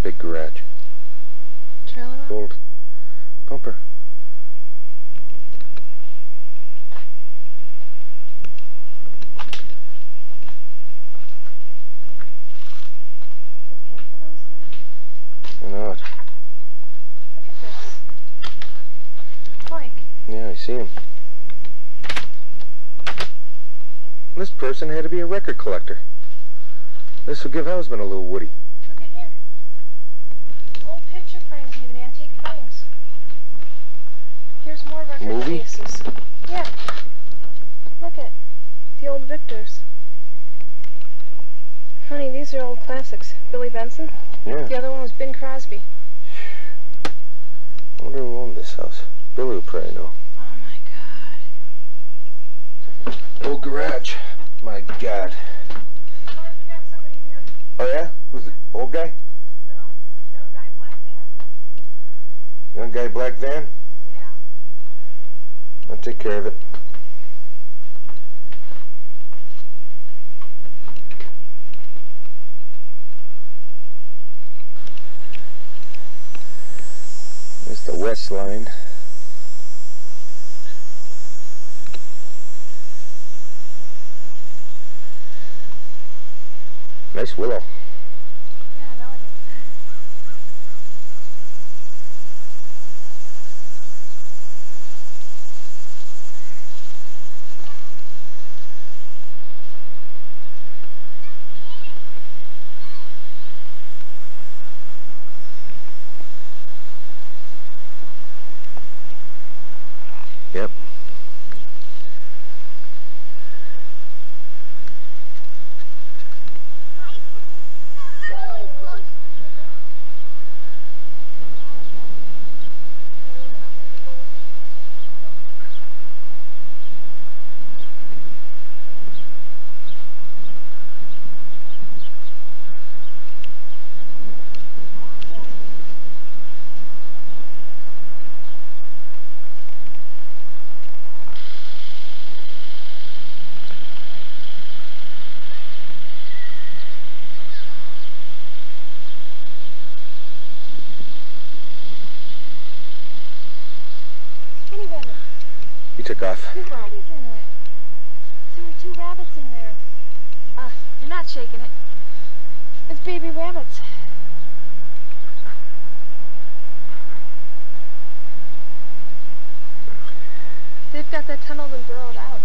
big garage. Trailer? Old bumper. You paid for those things? I know it. Look at this. Mike. Yeah, I see him. This person had to be a record collector. This would give husband a little Woody. Look at here. Old picture frames, even antique frames. Here's more record Movie? cases. Yeah. Look at the old Victors. Honey, these are old classics. Billy Benson. Yeah. The other one was Bing Crosby. I wonder who owned this house. Billy would probably know. Oh my God. Old garage. My God. We got somebody here. Oh yeah? Who's it? Old guy? No, young guy, black van. Young guy, black van? Yeah. I'll take care of it. There's the west line. Nice willow. Yeah, I know it is. Yep. Kitty rabbit. He took off. Two rabbits in it. There are two rabbits in there. You're not shaking it. It's baby rabbits. They've got that tunnel and burrowed out.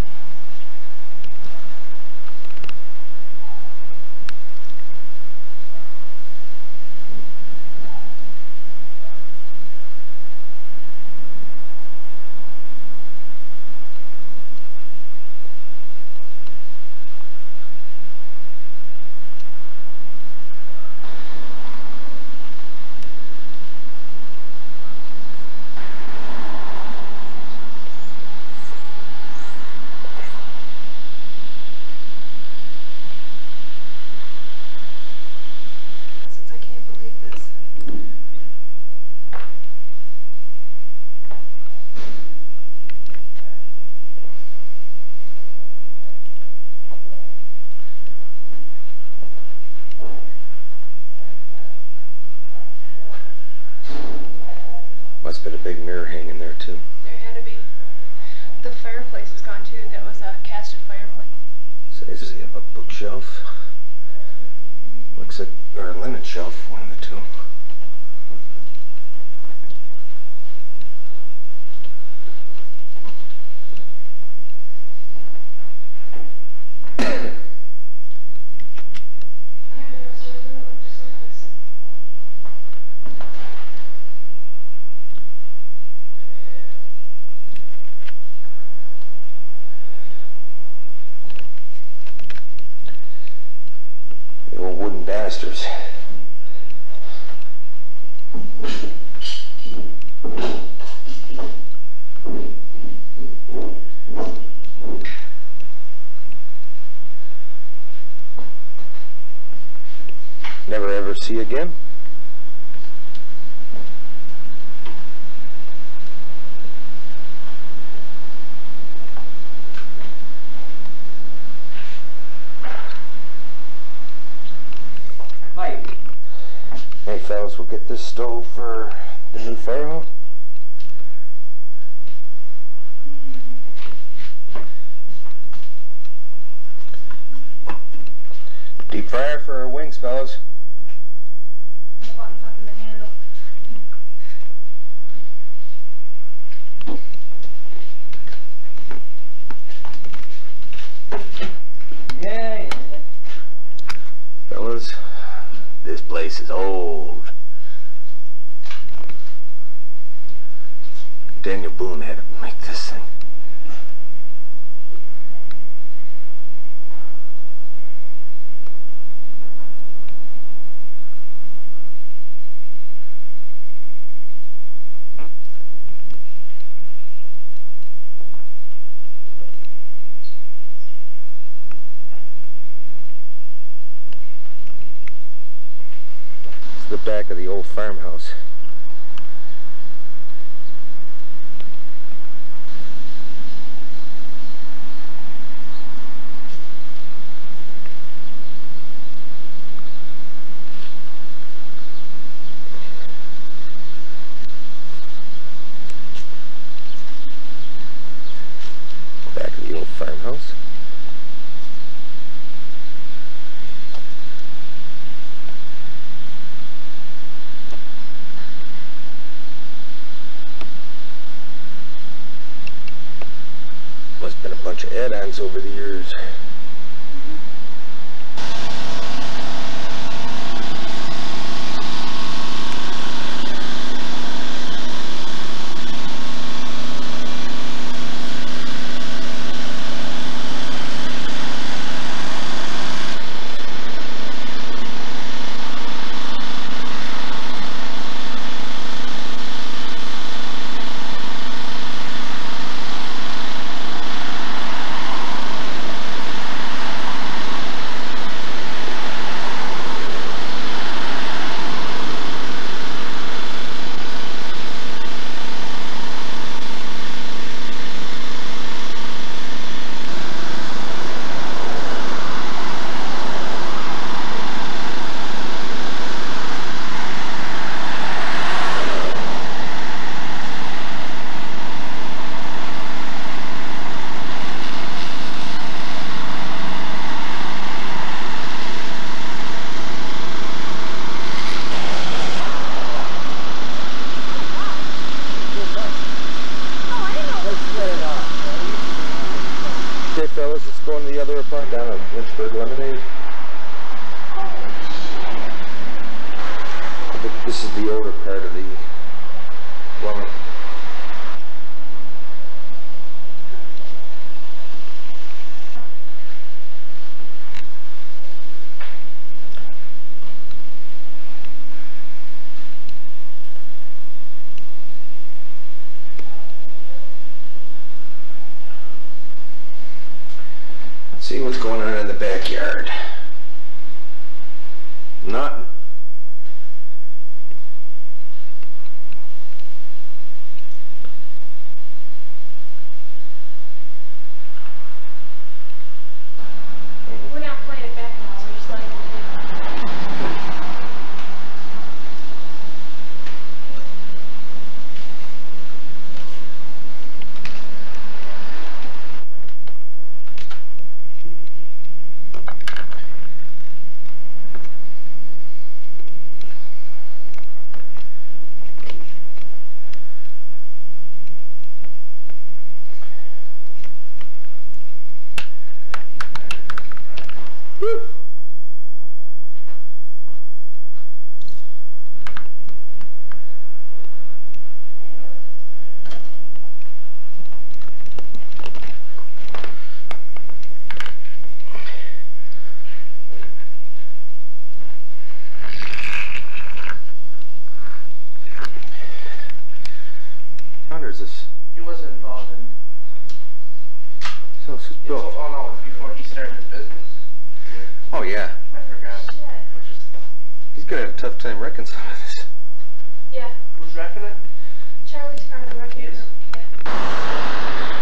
I can't believe this. Must have been a big mirror hanging there too. There had to be. The fireplace is gone too. That was a casted fireplace. So does he have a bookshelf? Looks like, or a linen shelf, one of the two. The old wooden banisters. Never ever see again? Mike. Hey fellas, we're get this stove for the new fire hall. Deep fryer for our wings, fellas. The button's up in the handle. Yeah. Fellas, this place is old. Daniel Boone had to make this thing. It's the back of the old farmhouse. Back of the old farmhouse. Must have been a bunch of add-ons over the years. Okay, fellas, let's go in the other apartment down at Lynchburg Lemonade. I think this is the older part of the dwelling. See what's going on in the backyard. Nothing. We're not playing it back now, we're just letting it Is this? He wasn't involved in. So this is built. Oh no, it's before he started his business. Oh yeah. I forgot. He's gonna have a tough time reconciling this. Yeah. Who's wrecking it? Charlie's part of the wrecking He is? crew. Yeah.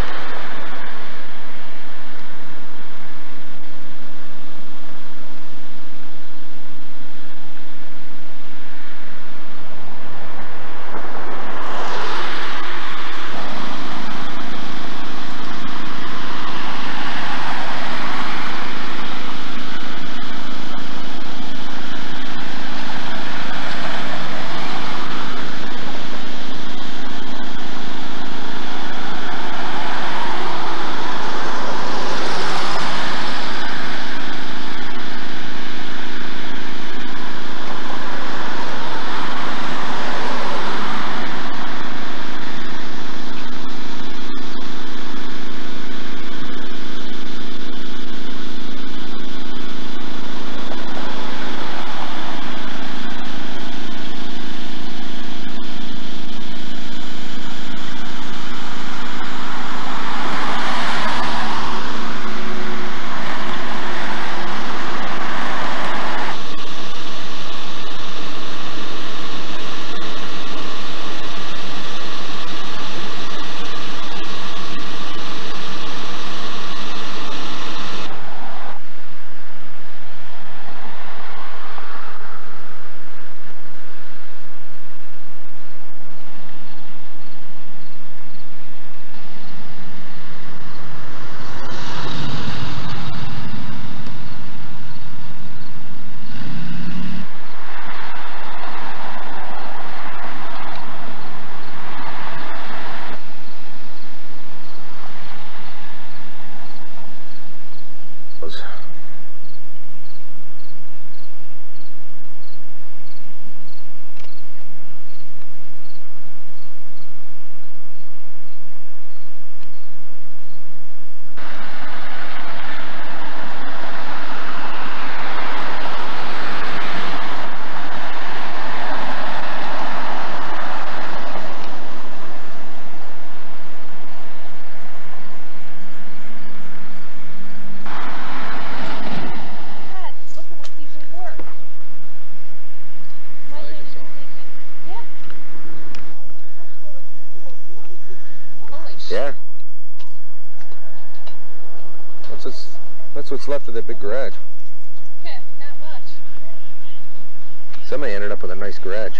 What's left of that big garage? Not much. Somebody ended up with a nice garage.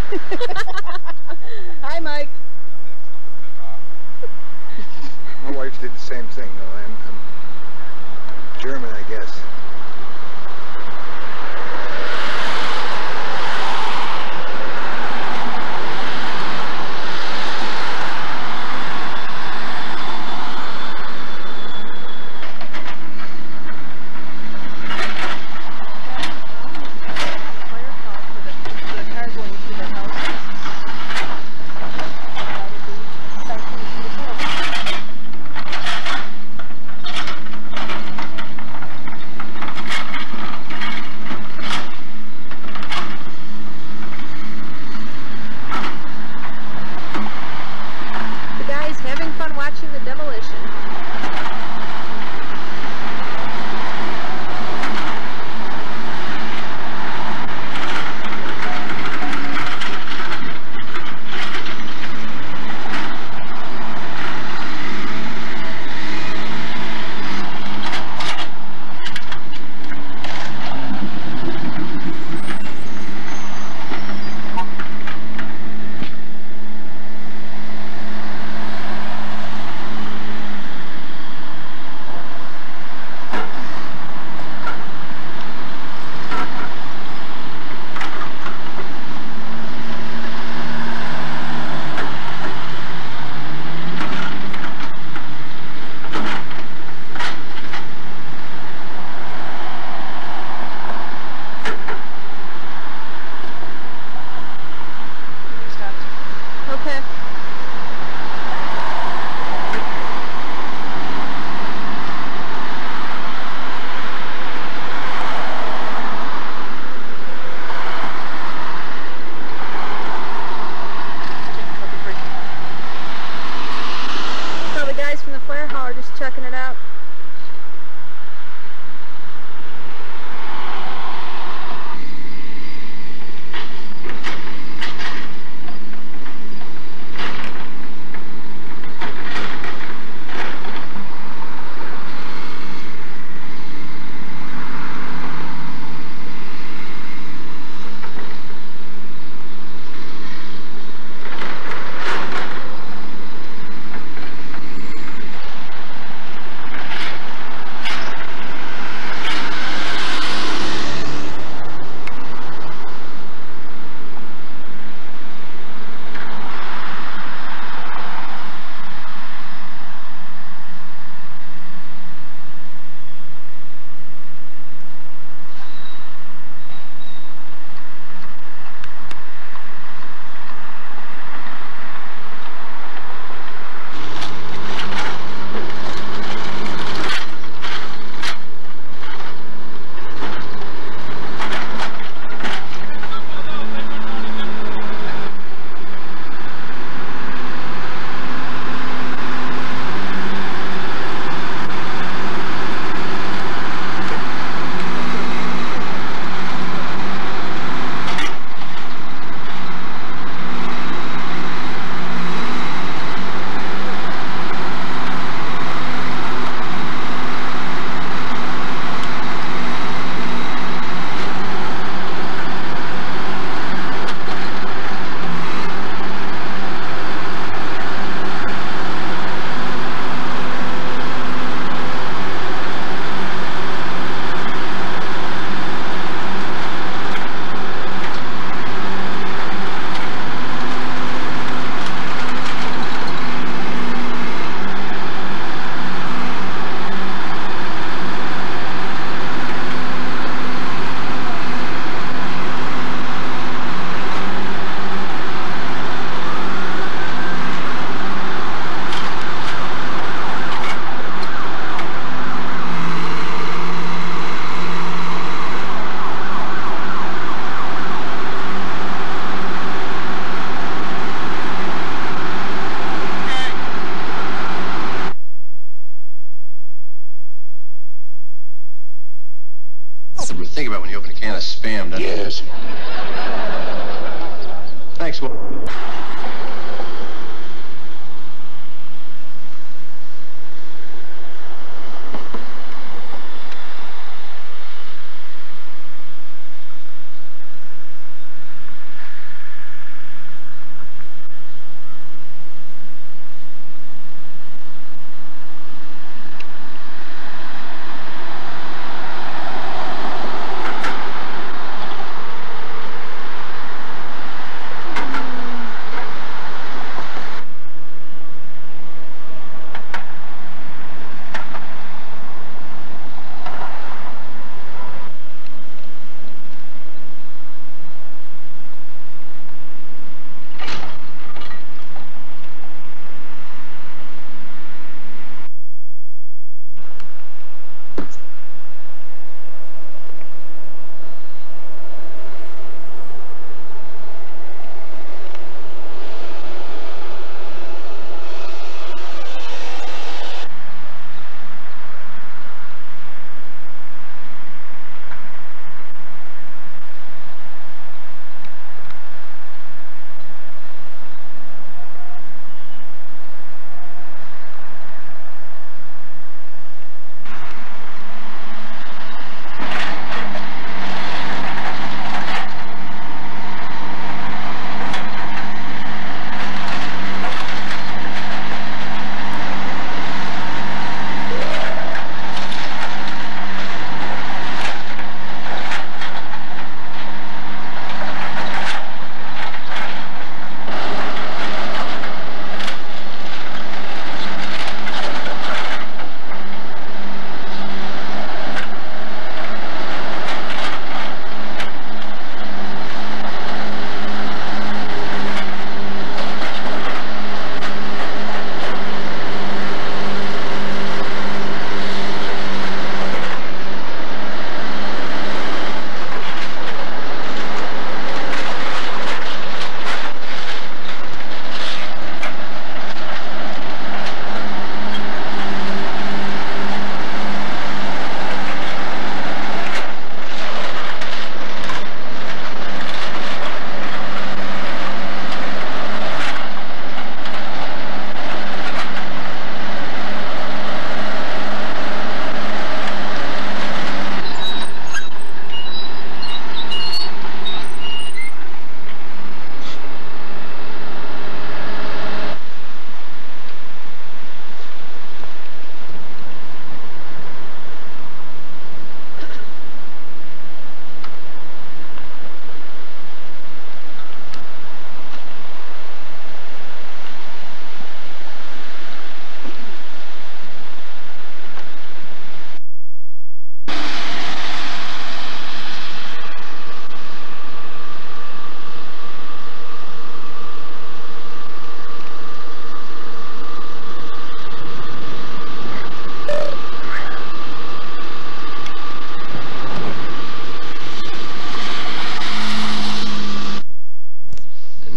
Hi, Mike. My wife did the same thing, though. I'm German, I guess. Think about when you open a can of Spam, doesn't it? Yes. Thanks, Will.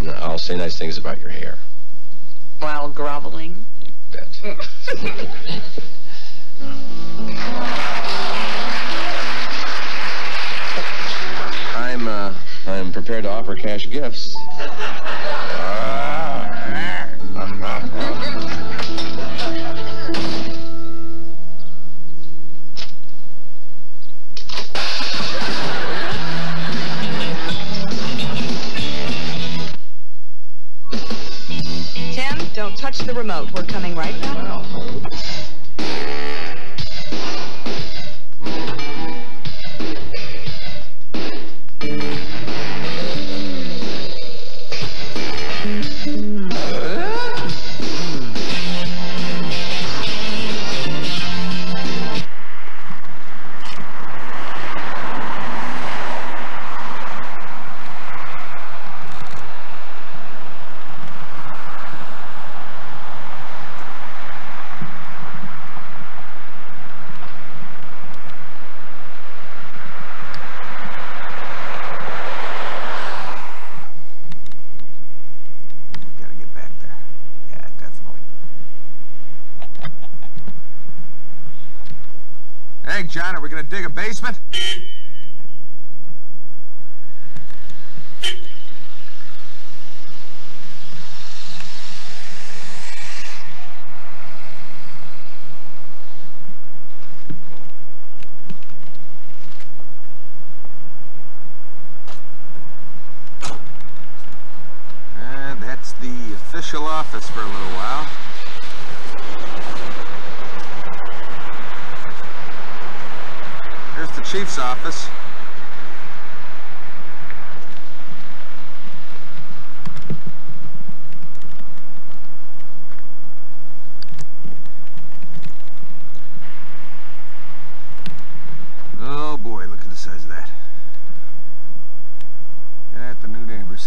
No, I'll say nice things about your hair. While groveling? You bet. I'm prepared to offer cash gifts. Tim, don't touch the remote. We're coming right back. Gotta get back there. Yeah, definitely. Hey, John, are we gonna dig a basement? That's the official office for a little while. There's the chief's office. Oh boy, look at the size of that. Yeah, the new neighbors.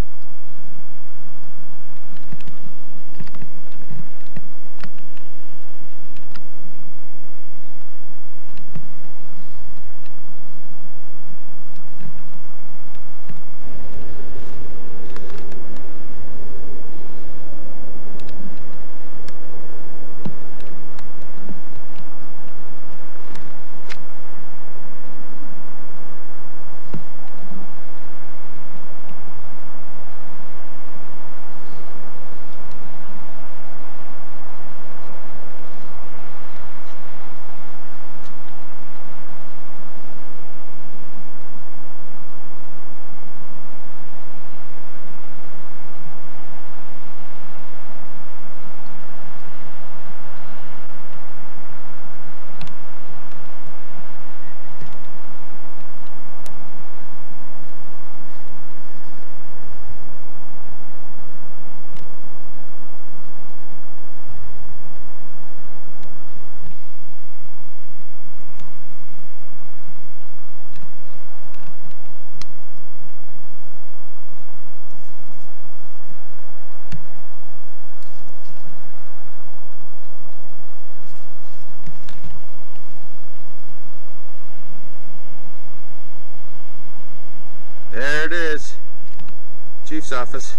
There it is. Chief's office.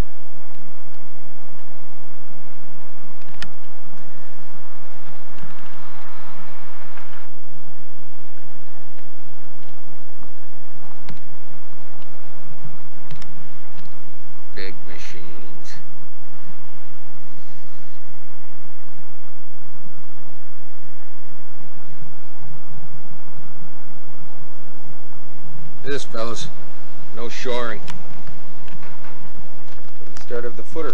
Big machines. This, fellas. No shoring. The start of the footer.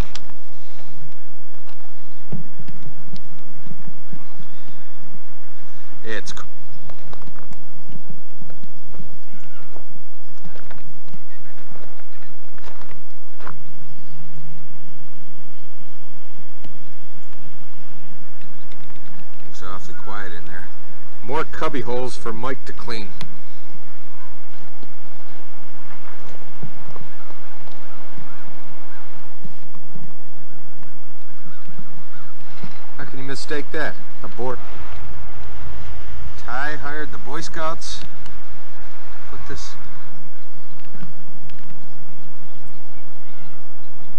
It's awfully quiet in there. More cubby holes for Mike to clean. How can you mistake that? A board. Ty hired the Boy Scouts. Put this.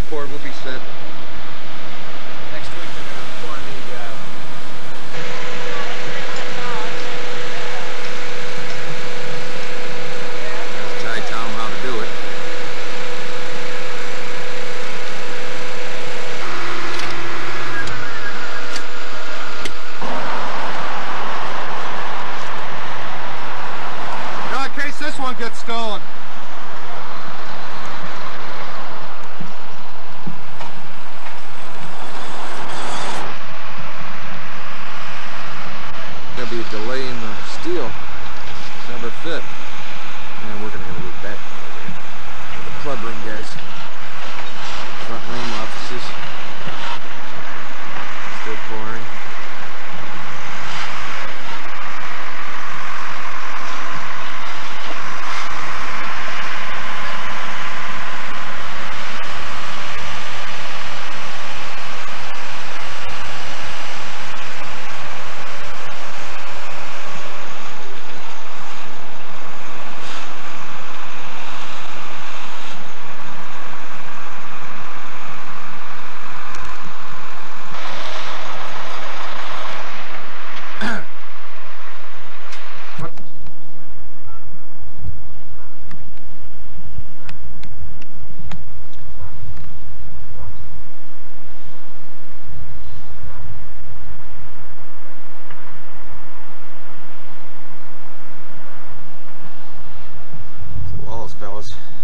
board will be set. Next week they're going to pour Ty, tell them how to do it. Now, in case this one gets stolen. There'll be a delay in the steel. Never fit. And we're gonna have to loop back for the club room guys. Front room offices. Still pouring. Fellas.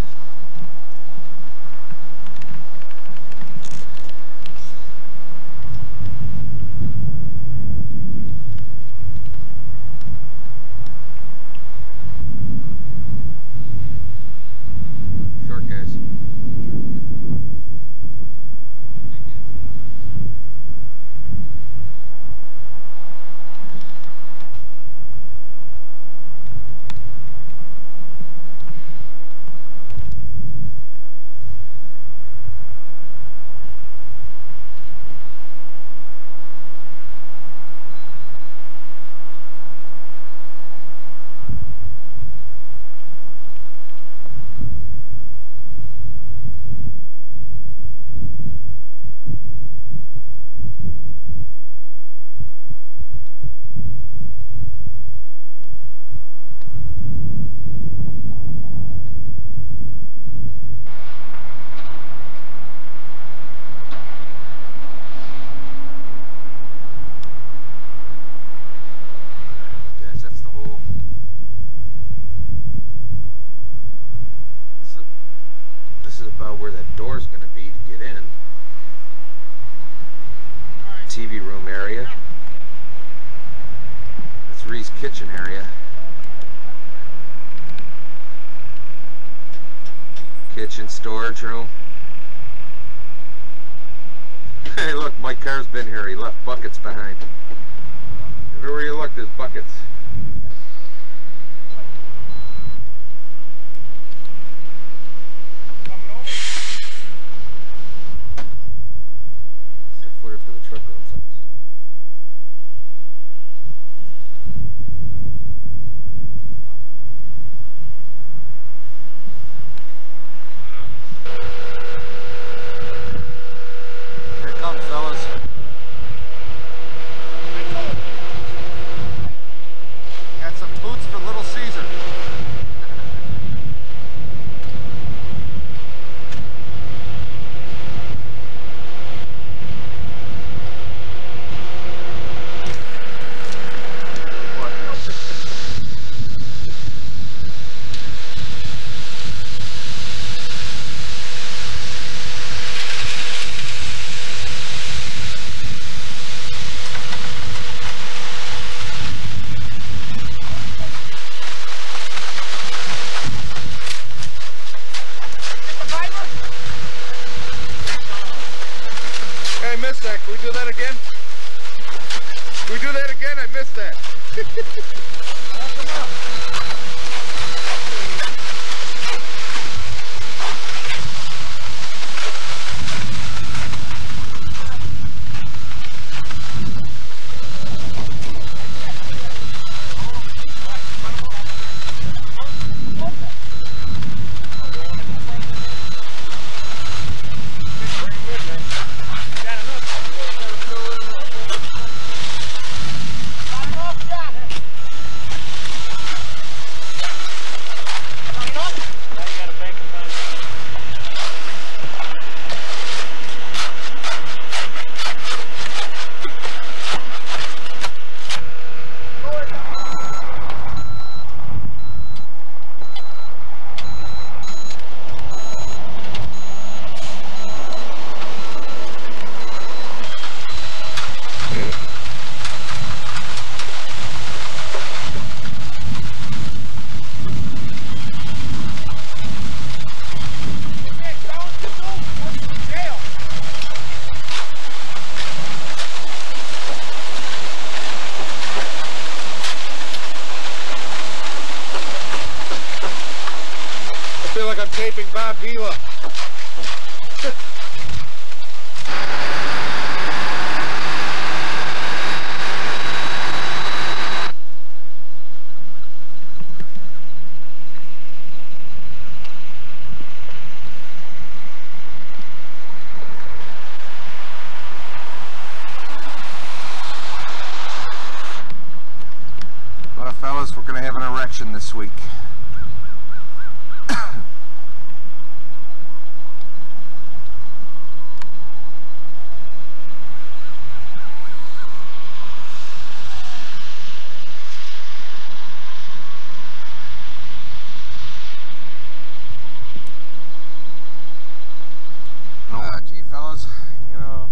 Short guys. This is about where that door's going to be to get in. TV room area. That's Ree's kitchen area. Kitchen storage room. Hey look, my car's been here. He left buckets behind. Everywhere you look, there's buckets. Footer for the truck room, fellas. Here it comes, fellas. Big Bob Vila. Well, fellas, we're gonna have an erection this week. Gee, fellas, you know,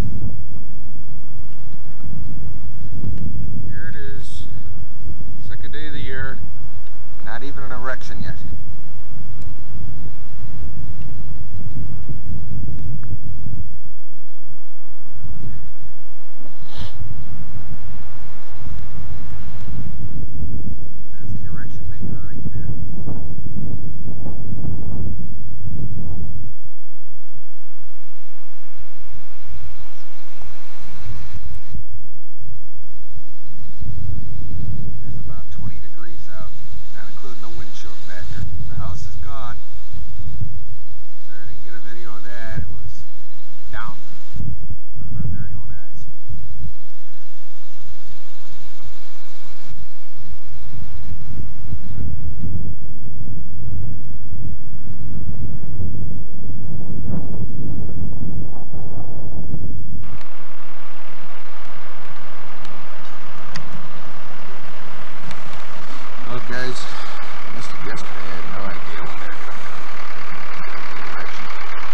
here it is, second day of the year, not even an erection yet. There's the erection maker right there. It is about 20 degrees out, not including the wind chill factor. The house is gone. Sorry I didn't get a video of that. It was down in front of our very own eyes. Well, guys, I missed it yesterday. I had no idea when they were going to have erection.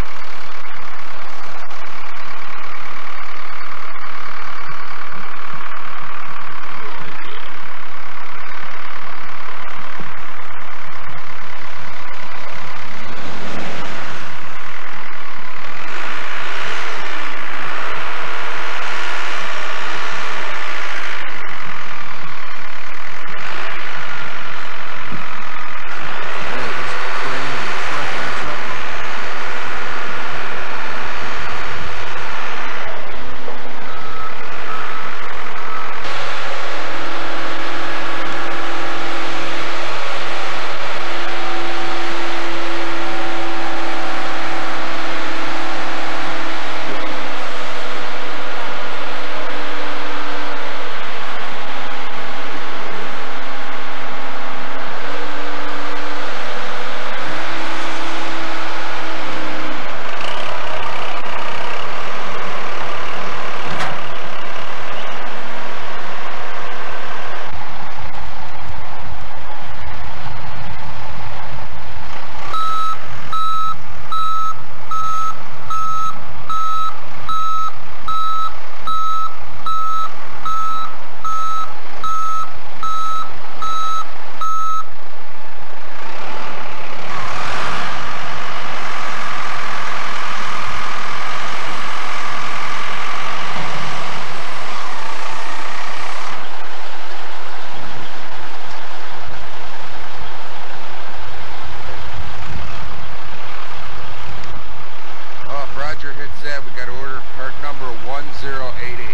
Oh, if Roger hits that, we got to order part number 1088.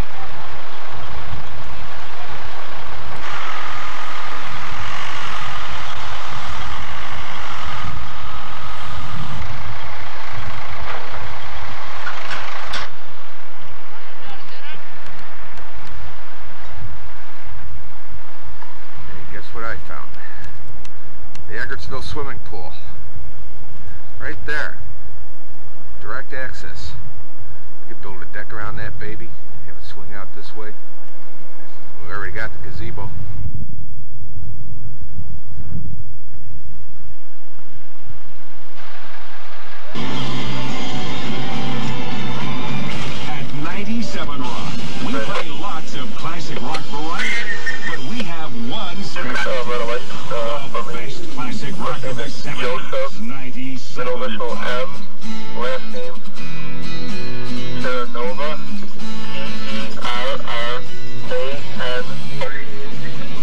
Hey, guess what I found? The Eggertsville swimming pool. Right there. Direct access. We could build a deck around that baby, have it swing out this way. We already got the gazebo. At 97 Rock, we play lots of classic rock variety, but we have one the best classic rock of the 70s. 97 middle initial M, last name Terranova, Terranova.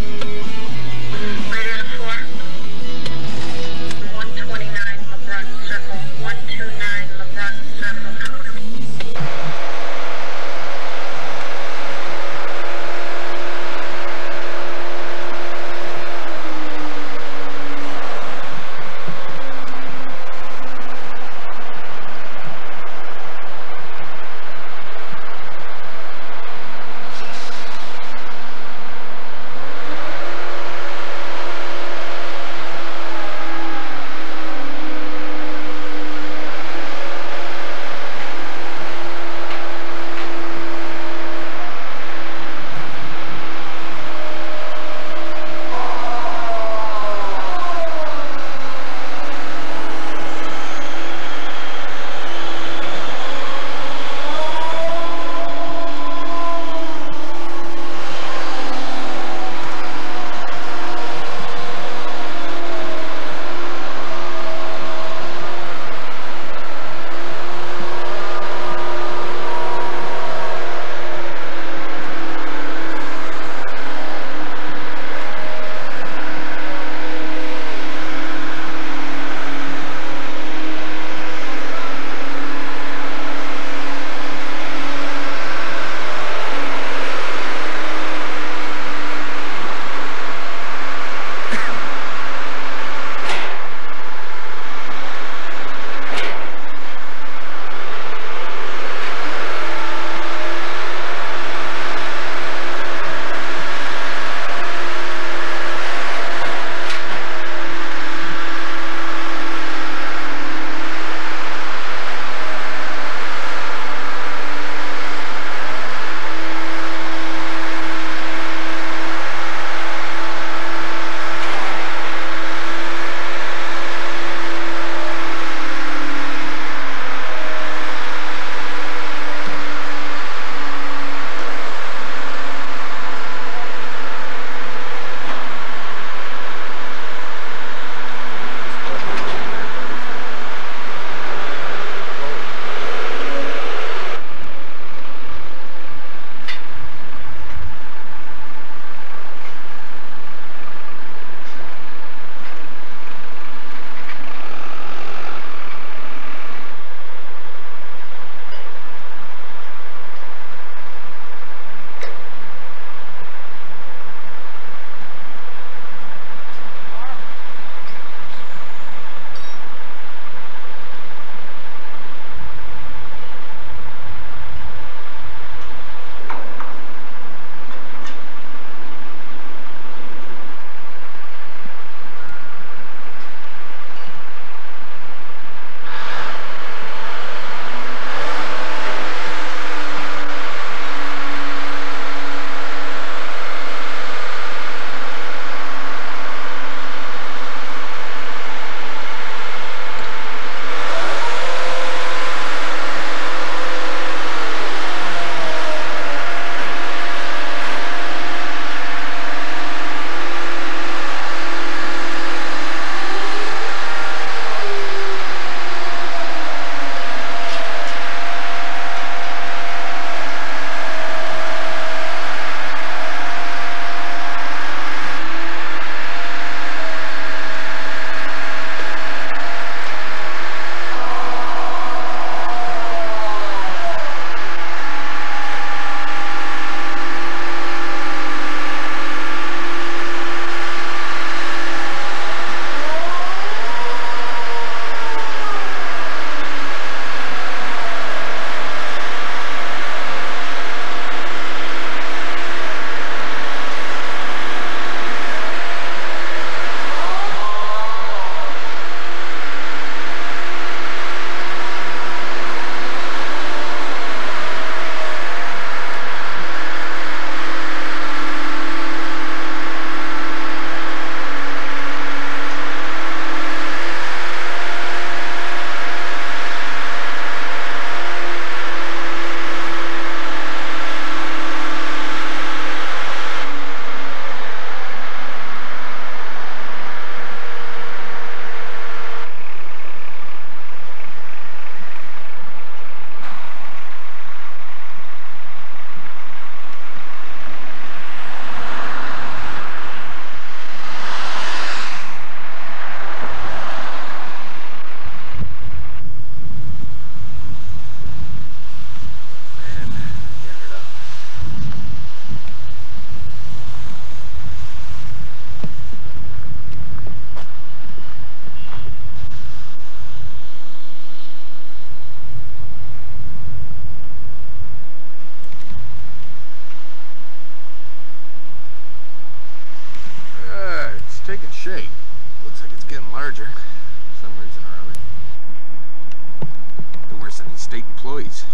shape. Looks like it's getting larger for some reason or other. They're worse than these state employees.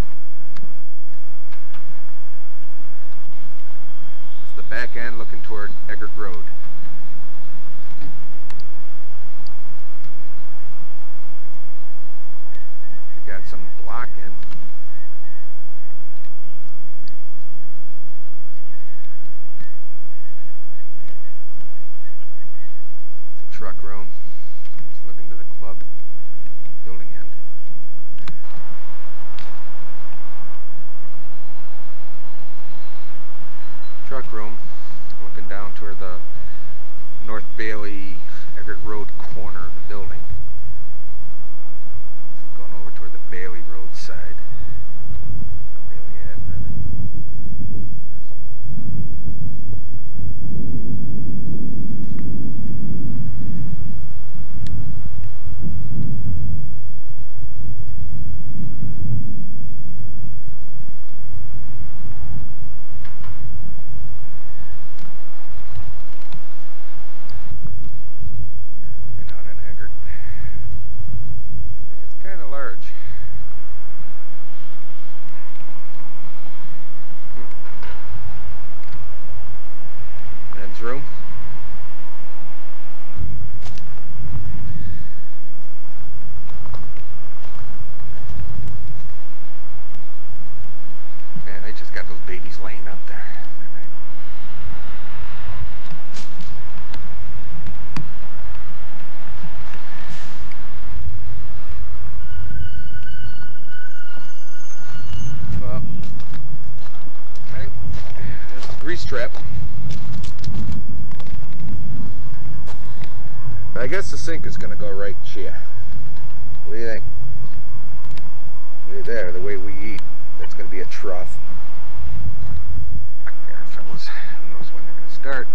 This is the back end looking toward Eggert Road. We got some blocking. Truck room. Just looking to the club building end. Truck room. Looking down toward the North Bailey Eggert Road corner of the building. Going over toward the Bailey Road side. Bailey Ave, rather. Room. Man, they just got those babies laying up there. Well, right. There's the grease trap. I guess the sink is going to go right here. What do you think? Right there, the way we eat. That's going to be a trough. Back there, fellas. Who knows when they're going to start?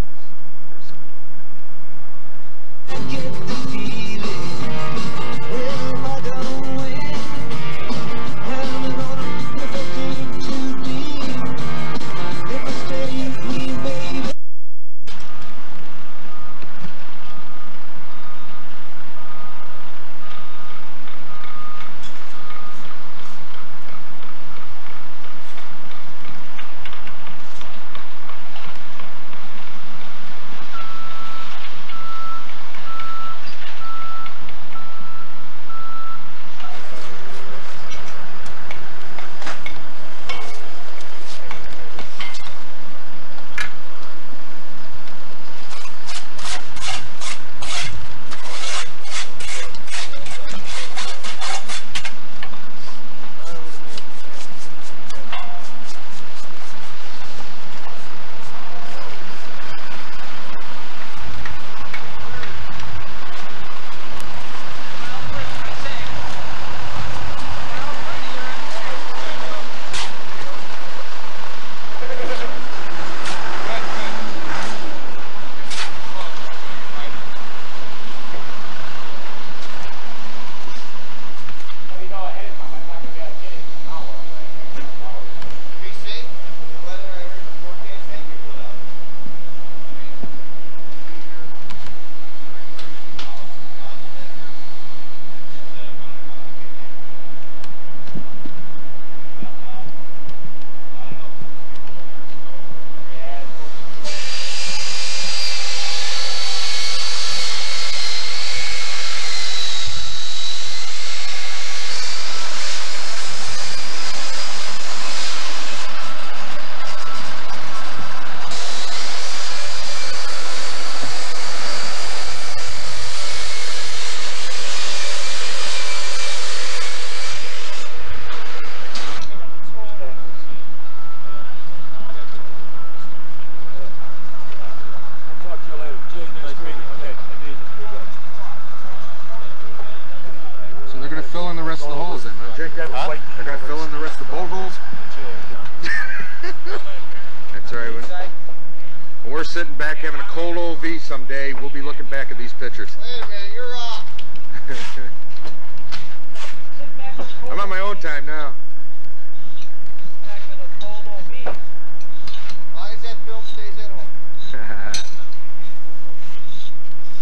Huh? They're going to fill in the rest of the bolt holes? That's all right. When we're sitting back having a cold OV someday, we'll be looking back at these pictures. Wait a minute, you're off. I'm on my own time now. Why is that film stays at home?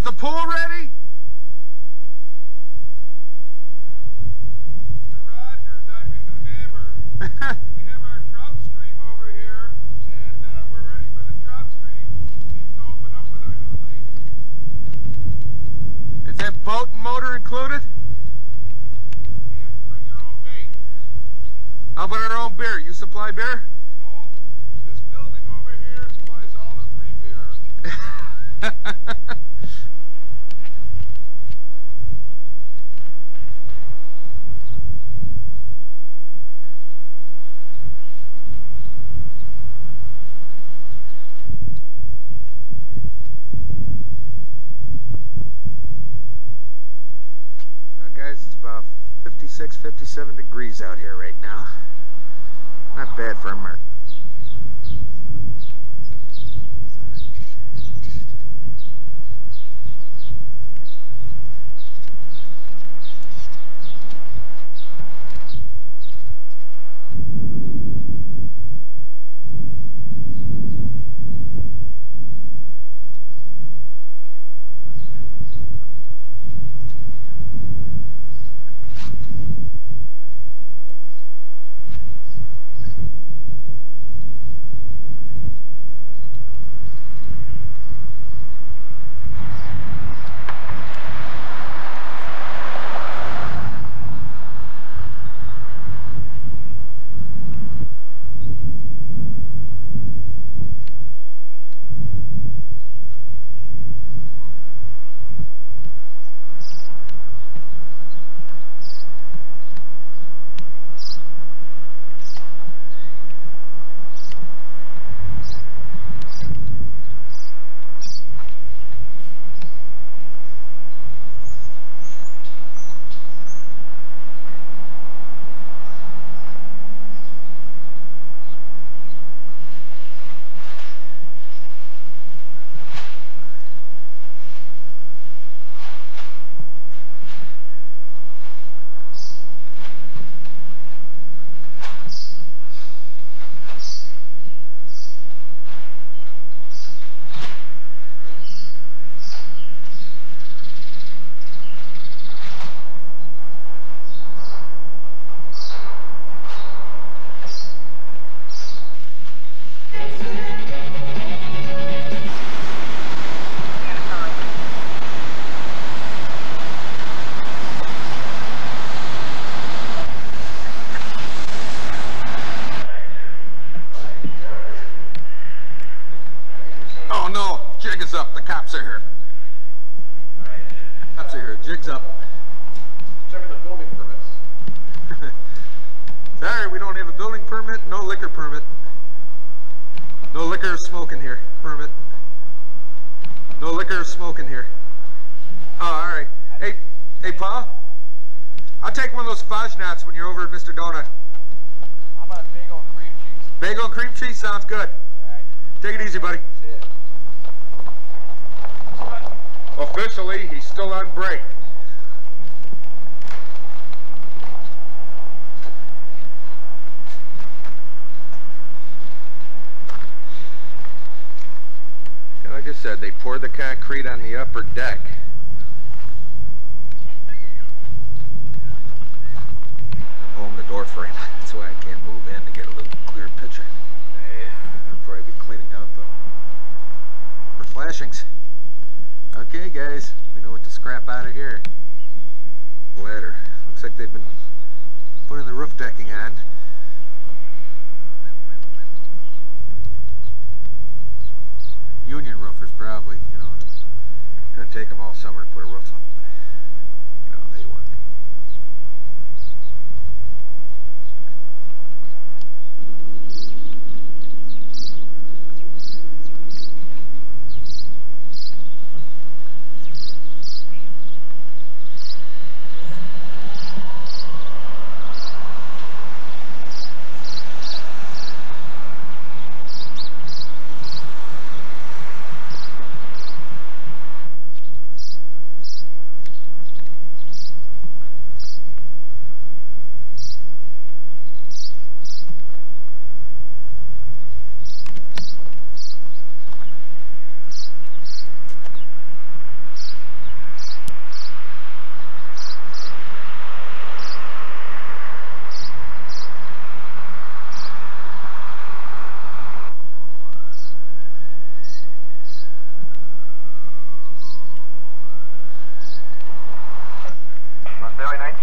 Is the pool ready? Mr. Rogers, I'm your new neighbor. We have our trout stream over here, and we're ready for the trout stream season to open up with our new lake. Is that boat and motor included? You have to bring your own bait. How about our own beer? You supply beer? No, this building over here supplies all the free beer. Well, guys, it's about 56, 57 degrees out here right now. Not bad for a mark. Oh no, jig is up. The cops are here. Cops are here. Jig's up. Check the building permits. Sorry, we don't have a building permit, no liquor permit. No liquor or smoking here. Permit. No liquor or smoking here. Oh, all right. Hey, Pa. I'll take one of those Fajnots when you're over at Mr. Donut. How about a bagel and cream cheese? Bagel and cream cheese sounds good. Alright. Take it easy, buddy. That's it. Officially, he's still on break. And like I said, they poured the concrete on the upper deck. Home the door frame. That's why I can't move in to get a little clearer picture. I'll probably be cleaning out the flashings. Okay, guys, we know what to scrap out of here. Ladder. Looks like they've been putting the roof decking on. Union roofers, probably. You know, it's gonna take them all summer to put a roof up. No, they work.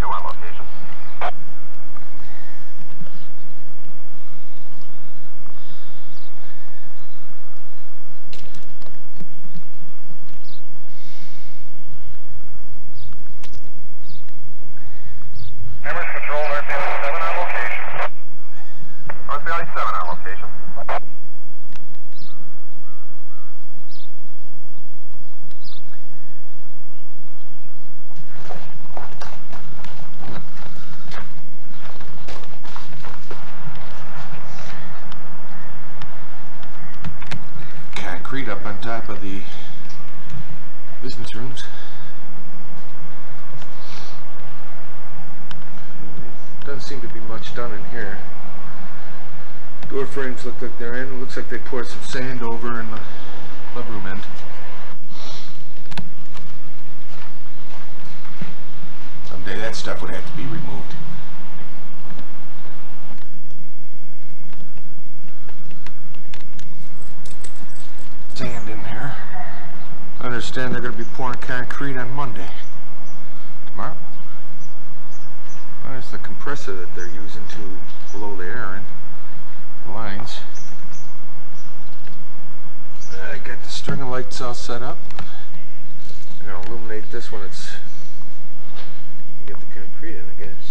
on location. Emerald Control, North Valley 7 on location. North Valley 7 on location. Concrete up on top of the business rooms. Doesn't seem to be much done in here. Door frames look like they're in. It looks like they poured some sand over in the club room end. Someday that stuff would have to be removed. Sand in here. I understand they're going to be pouring concrete on Monday. Tomorrow. There's the compressor that they're using to blow the air in. The lines. I got the string of lights all set up. I'm going to illuminate this when it's... You get the concrete in, I guess.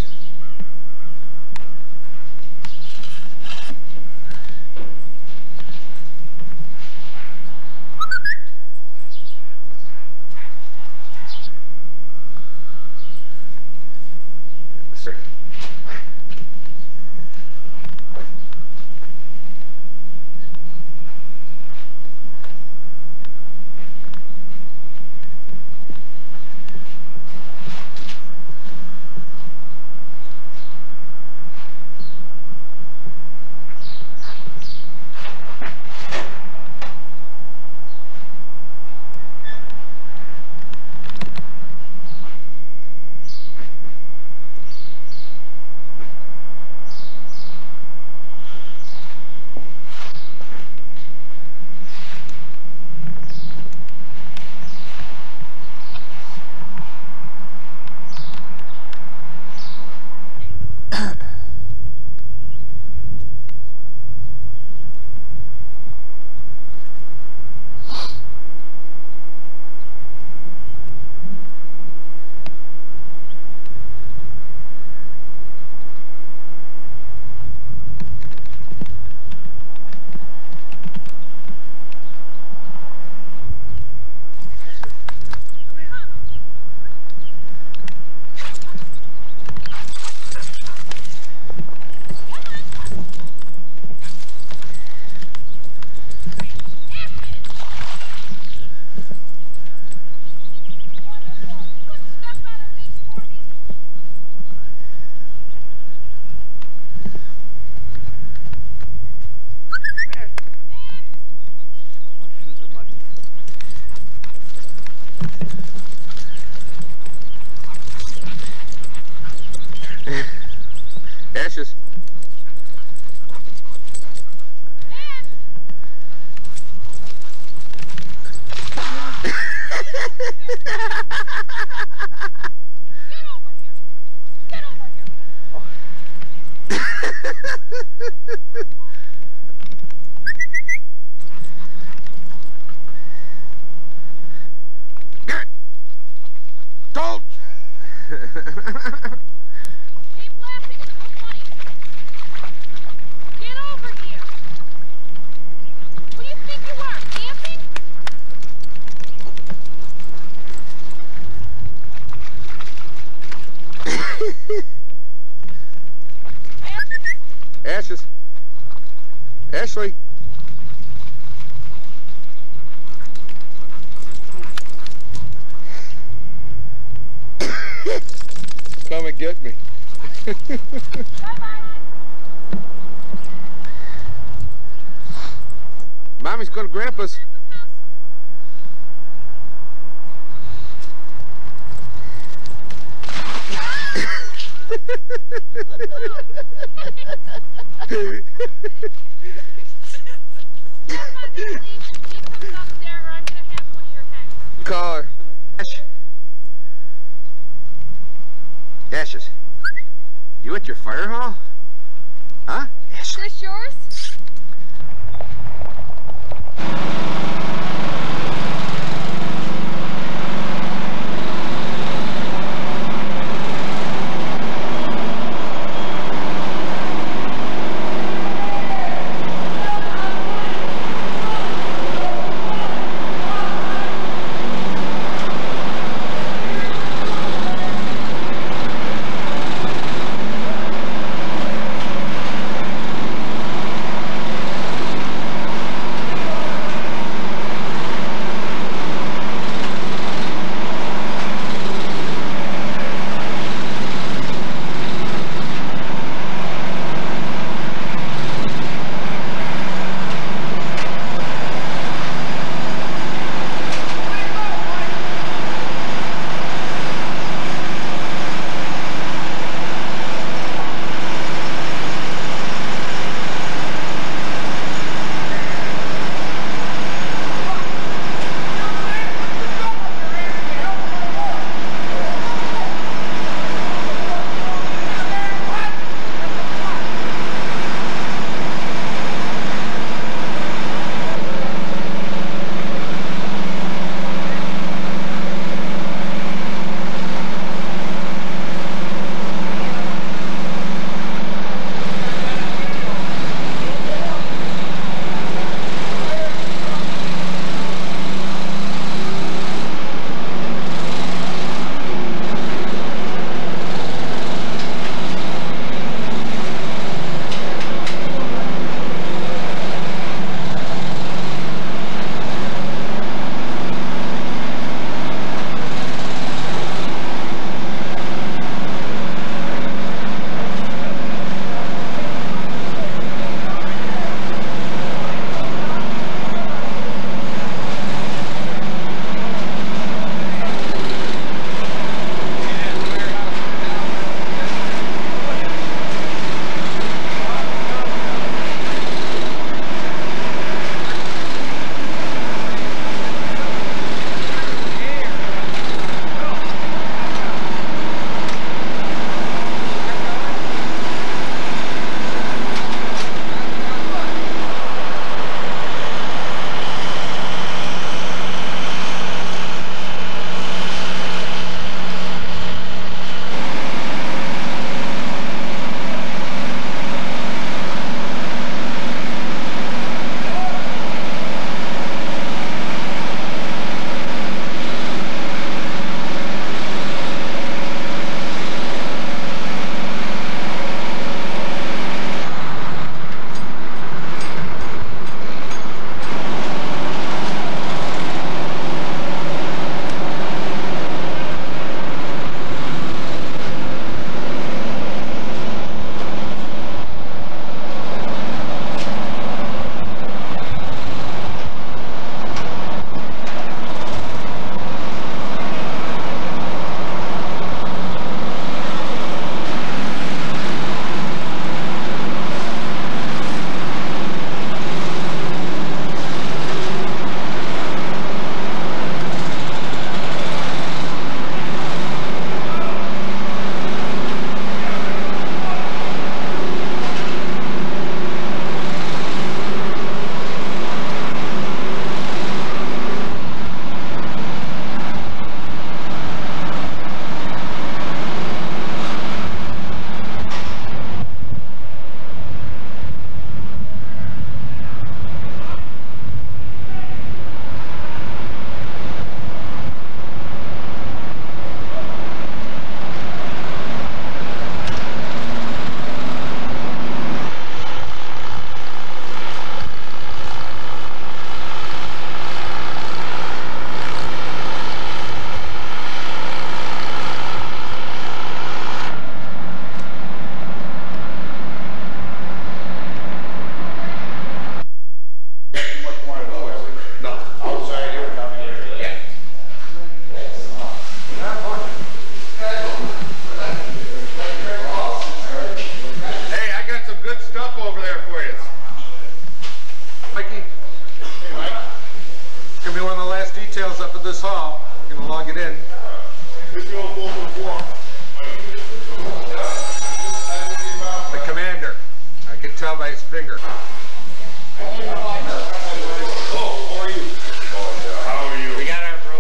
Ashes. Don't! Keep laughing, it's no funny. Get over here. What do you think you are, camping? Ashes. Ashley. Come and get me. Mommy's going to Grandpa's. Call her. Ashes. lit your fire hall? Huh? Is this yours? by his finger. We got our bro.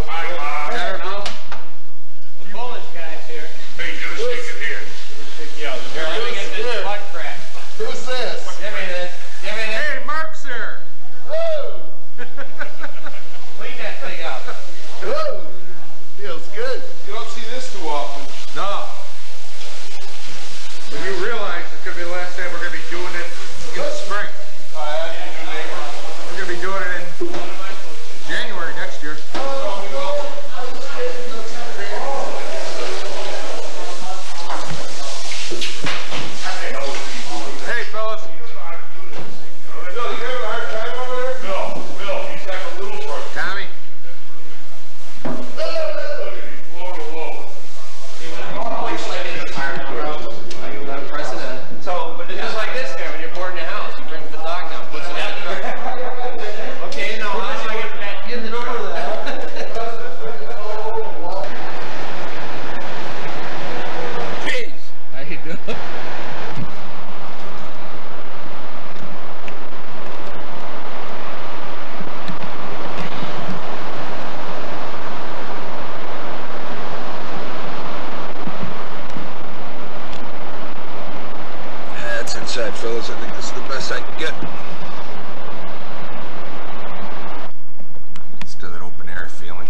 The Polish guy's here. Hey, get a stick in here. Here, let me get this butt crack. Who's this? Give me this. Give me this. Hey, Mark's here. Whoa! Clean that thing up. Whoa! Feels good. You don't see this too often. No. When you realize it's going to be the last time we're going to be doing it in the spring. We're going to be doing it in January next year. Hey, fellas. Bill, you having a hard time over there? Bill, he's got a little part. Tommy. So, but it's just like this guy when you're bored in the house. You bring the dog down, puts it in the truck. Okay, now how do I get back in the truck? Jeez. How you doing? That's inside, fellas. I think this is the best I can get. Still that open air feeling.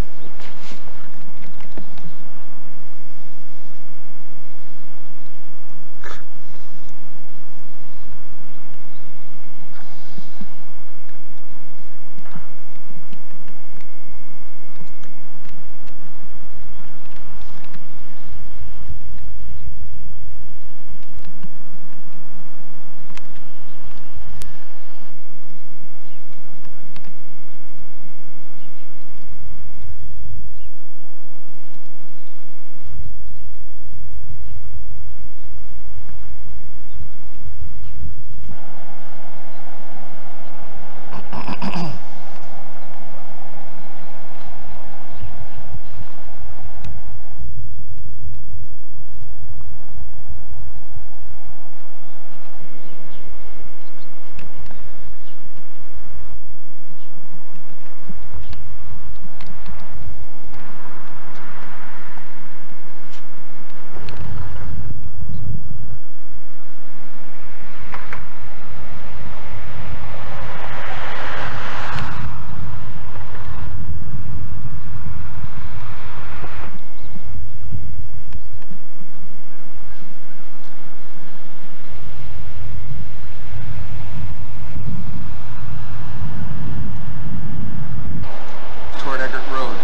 Toward Eggert Road.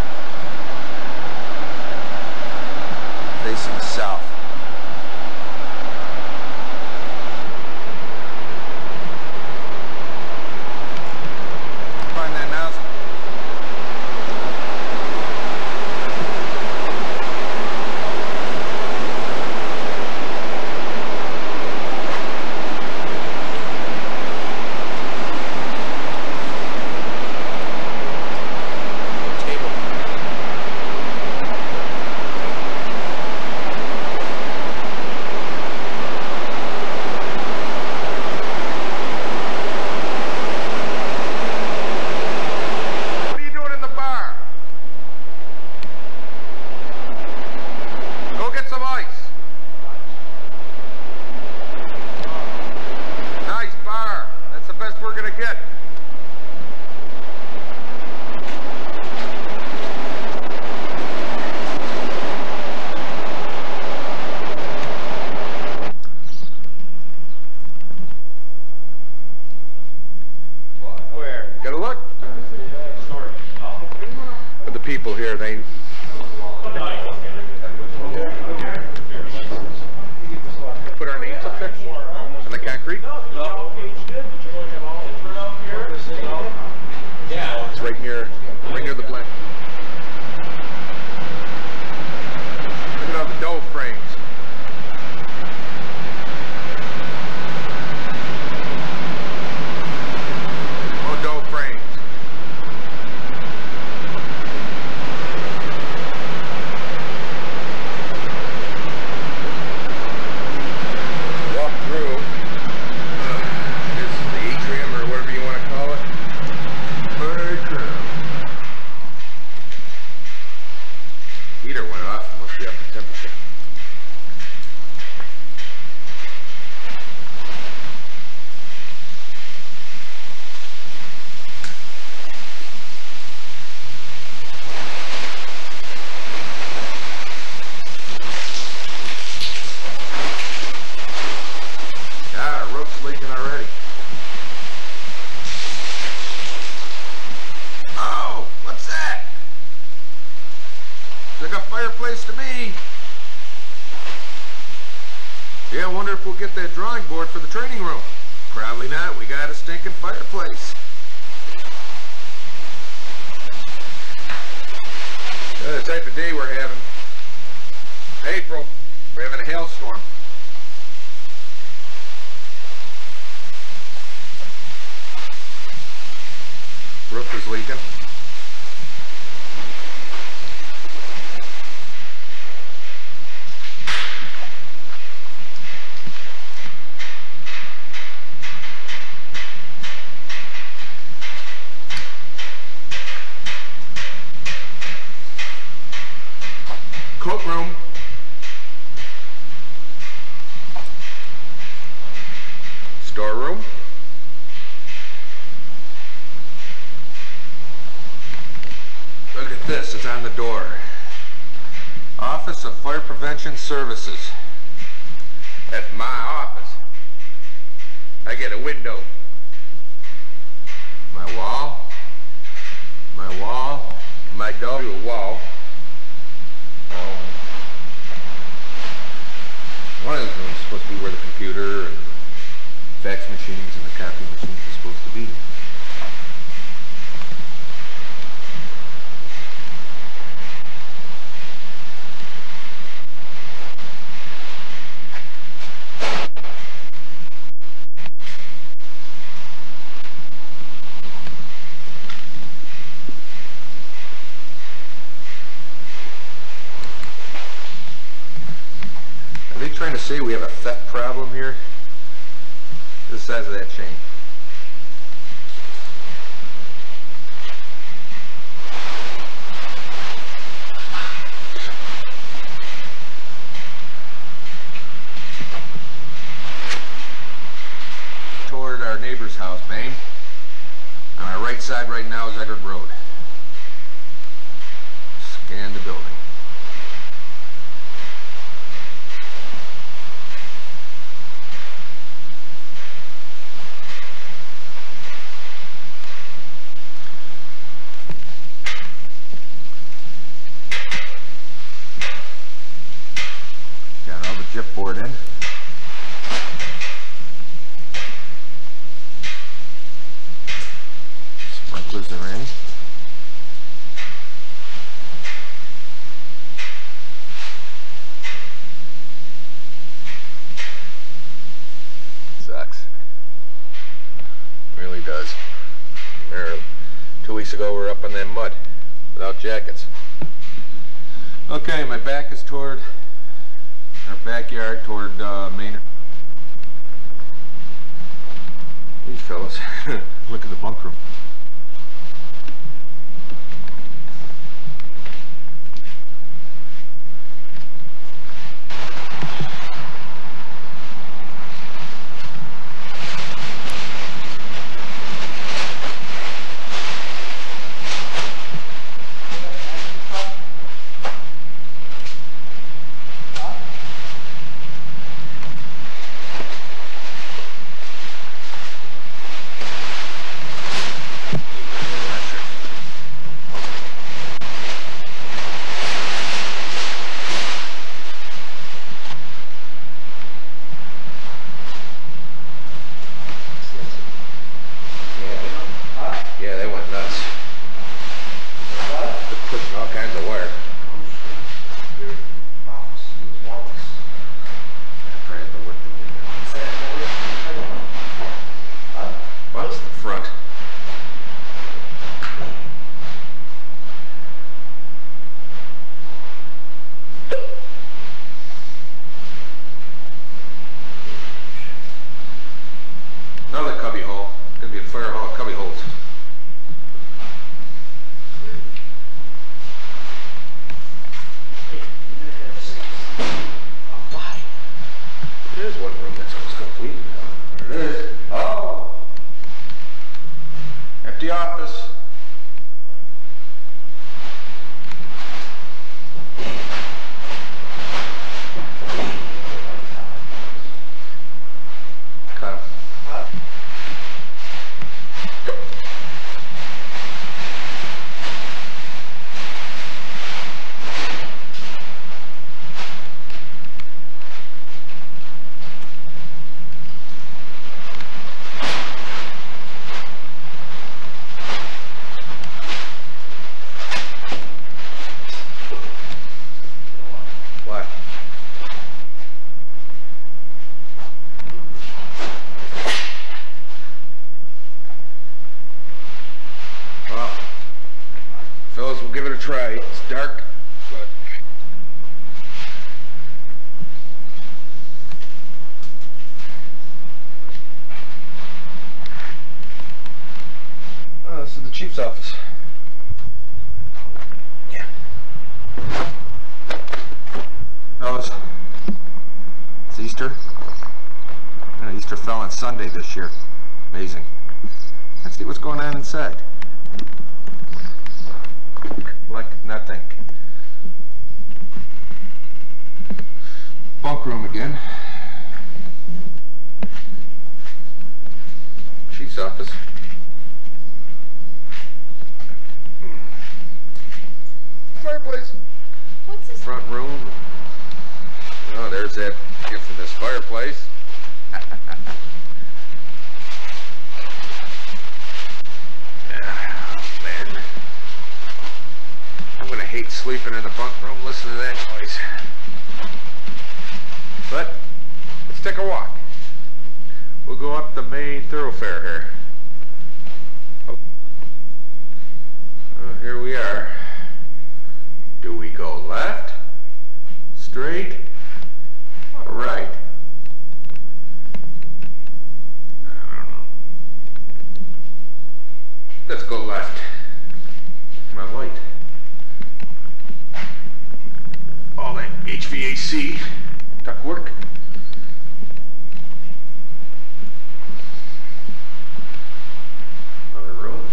Facing south. Find that nozzle. What are you doing in the bar? Go get some ice. Nice bar. That's the best we're gonna get. Where? Gotta look. But the people here, they put our names up there on the concrete. Yeah. It's right near the blend. Look at all the dough frames. Oh, dough frames. Heater went off. Must be up to temperature. Ah, rope's leaking already. Oh, what's that? It's like a fireplace to me. Yeah, I wonder if we'll get that drawing board for the training room. Probably not. We got a stinking fireplace. The type of day we're having. April. We're having a hailstorm. Roof is leaking. Cloakroom. Storeroom. Look at this, it's on the door. Office of Fire Prevention Services. That's my office. I get a window. My wall. My dog. A wall. One of the rooms is supposed to be where the computer and fax machines and the copy machines are supposed to be. Are they trying to say we have a theft problem here? The size of that chain. Toward our neighbor's house, Bane. On our right side right now is Eggert Road. Scan the building. Got all the chipboard in. Sprinklers are in. Sucks. Really does. There, 2 weeks ago we were up in that mud without jackets. Okay, my back is toward our backyard, toward Maynard. These fellas, look at the bunk room. try. It's dark, but... Oh, this is the chief's office. Yeah. Fellas, it's Easter. Yeah, Easter fell on Sunday this year. Amazing. Let's see what's going on inside. Like nothing. Bunk room again. Chief's office. Fireplace. What's this? Front room. Oh, there's that infamous fireplace. Man. I'm gonna hate sleeping in the bunk room listening to that noise. But let's take a walk. We'll go up the main thoroughfare here. Oh, here we are. Do we go left, straight, or right? I don't know. Let's go left. My light. All that HVAC ductwork. Another room.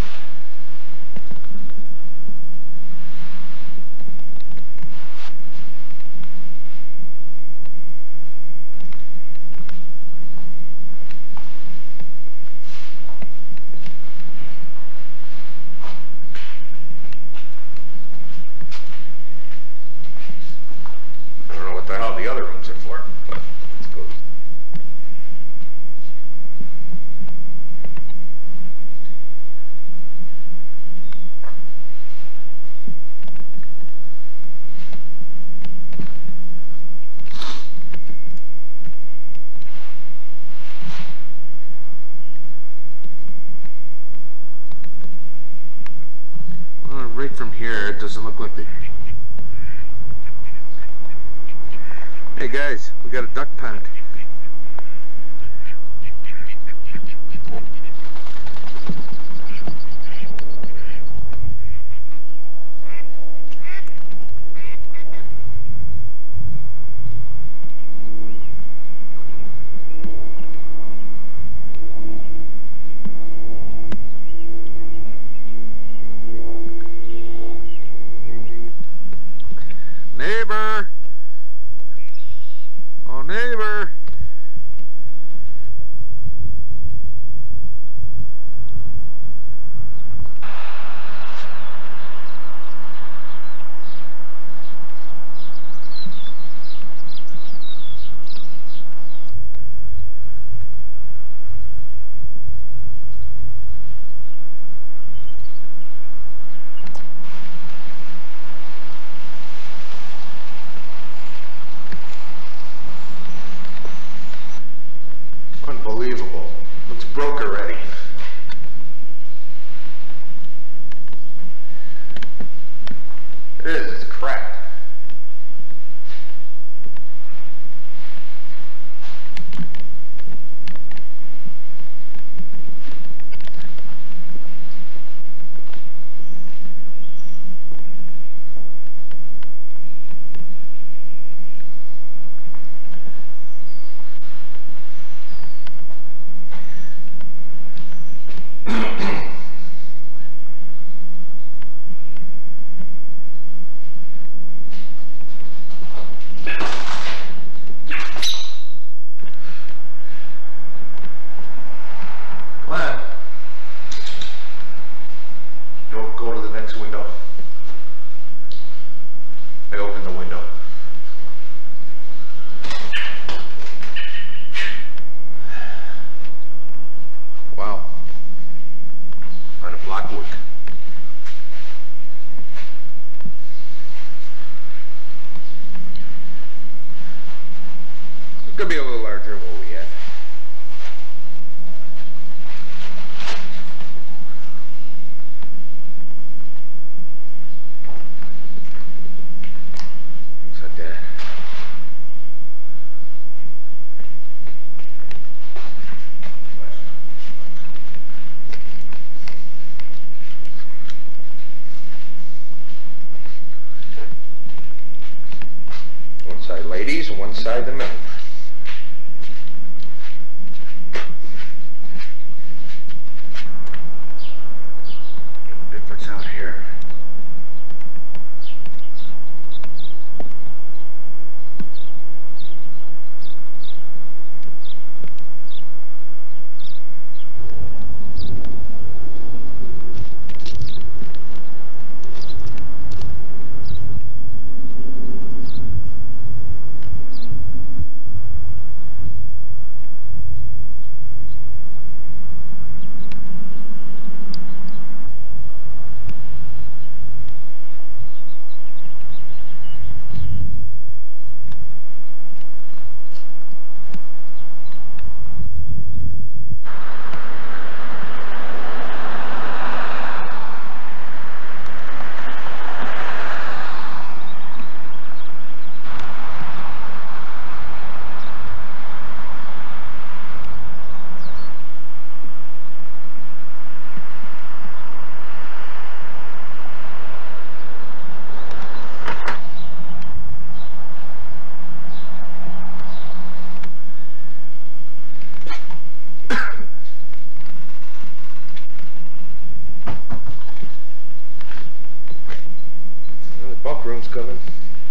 I don't know what the hell the other rooms are for, but let's go. Well, right from here, it doesn't look like the... Hey guys, we got a duck pond. Neighbor! Oh, neighbor! Unbelievable. Looks broke already. It is, it's cracked. Go to the next window. I open the window. Wow. Out of blockwork. It could be a little larger than what we had. side ladies and one side the men. Difference out here. Bunk room's coming.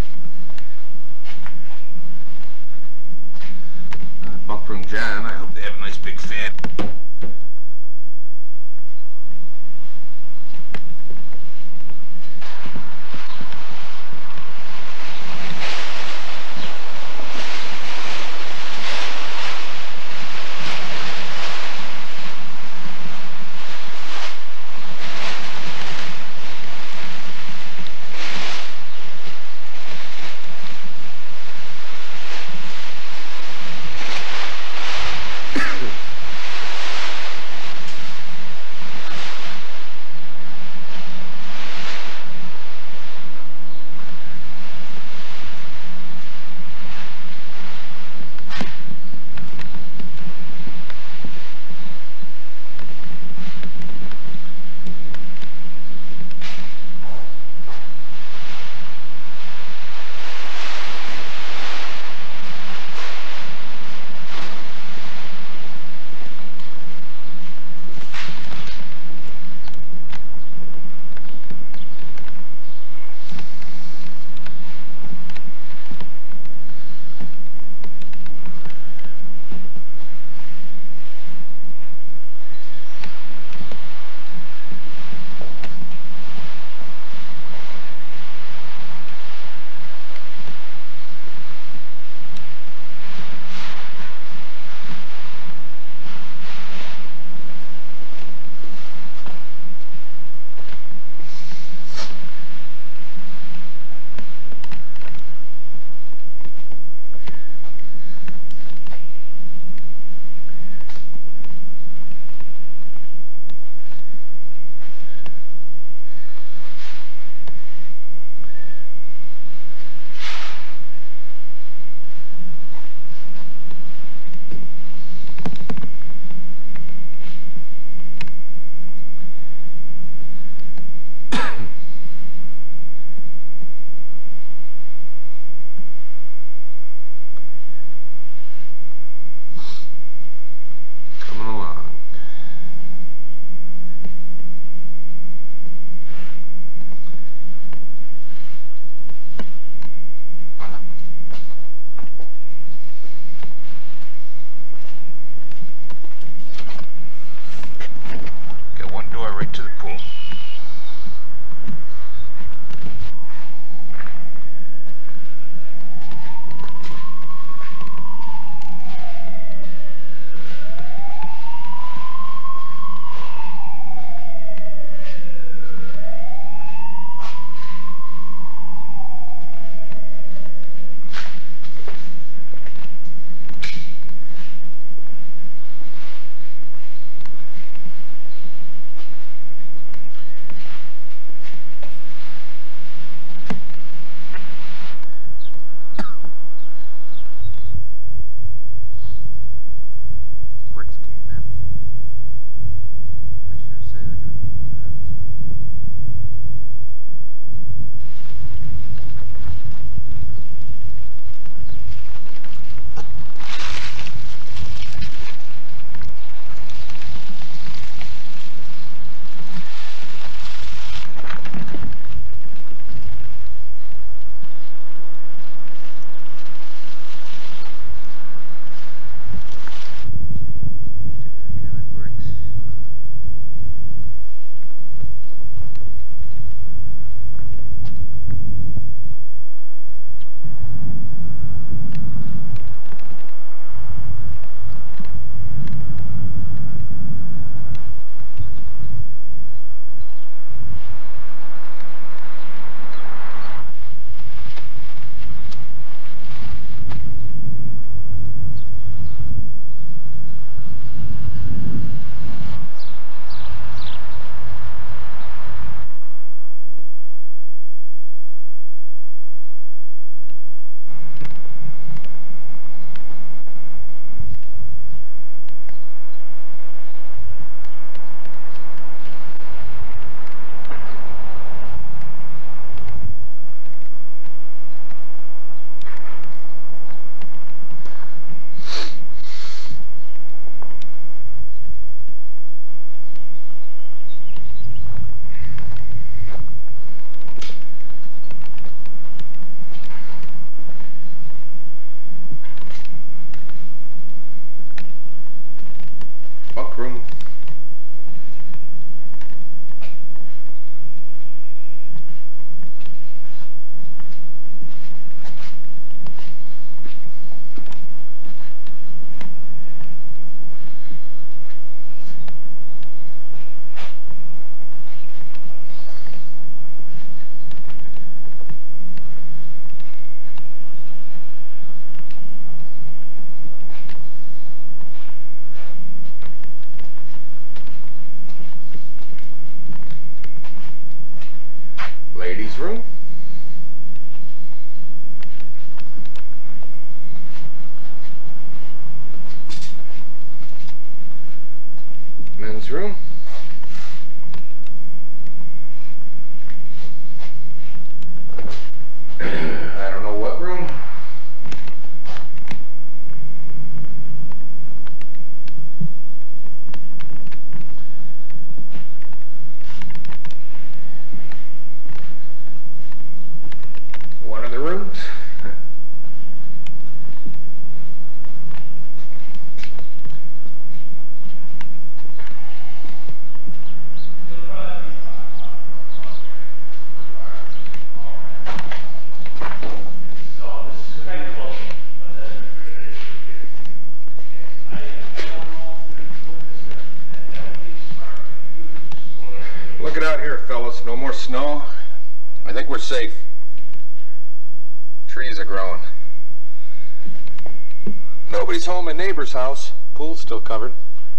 Bunk room jam. I hope they have a nice big fan. Ladies' room. I don't know what room. One of the rooms. Look it out here, fellas. No more snow. I think we're safe. Trees are growing. Nobody's home in neighbor's house. Pool's still covered.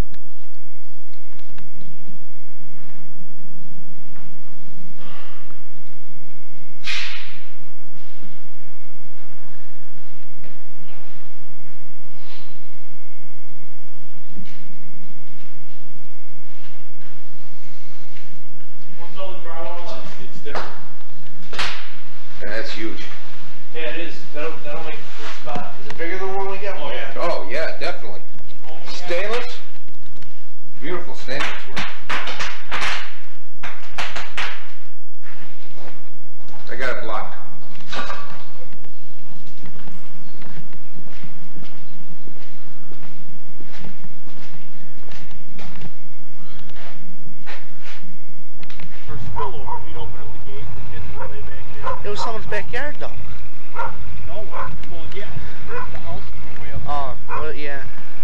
Yeah, that's huge. Yeah, it is. That'll make a good spot. Is it bigger than the one we got? Oh, yeah. Oh, yeah, definitely. Stainless? Beautiful stainless work. I got it blocked. For spillover, we'd open up the gate, the kids would play back there. It was someone's backyard, though. No one. Well, yeah. The house is way up. Oh, well, yeah.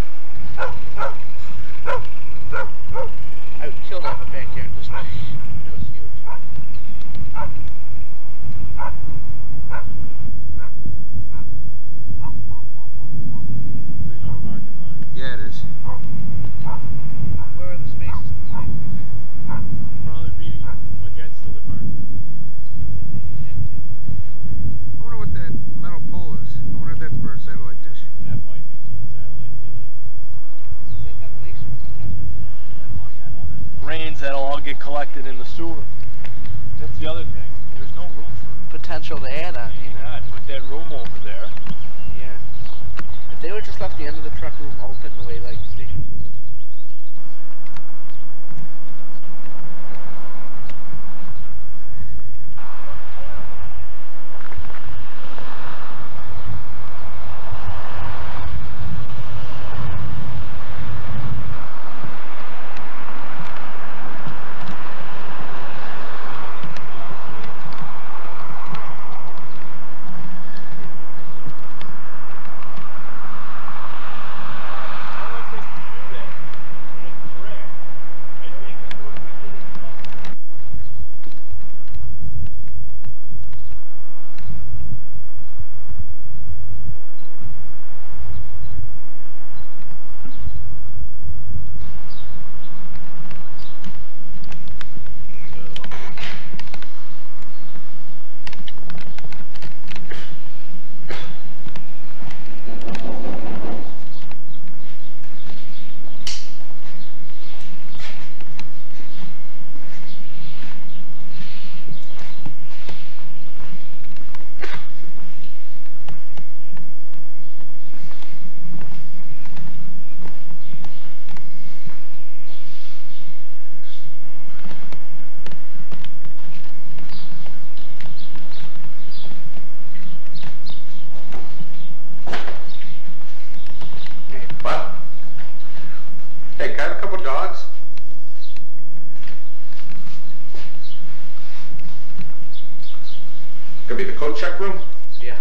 I would kill to have a backyard this way. It was huge. Big enough parking lot. Yeah, it is. Where are the spaces? Probably be against the park. I wonder what that metal pole is. I wonder if that's for a satellite dish. That might be for the satellite dish. Is that on the lakeshore? Rains, that'll all get collected in the sewer. That's the other thing. There's no room for Potential to add on. hang on. Put that room over there. Yeah. If they would just left the end of the truck room open the way like Station 2 is. What? Hey, can I have a couple dogs? Could be the coat check room? Yeah.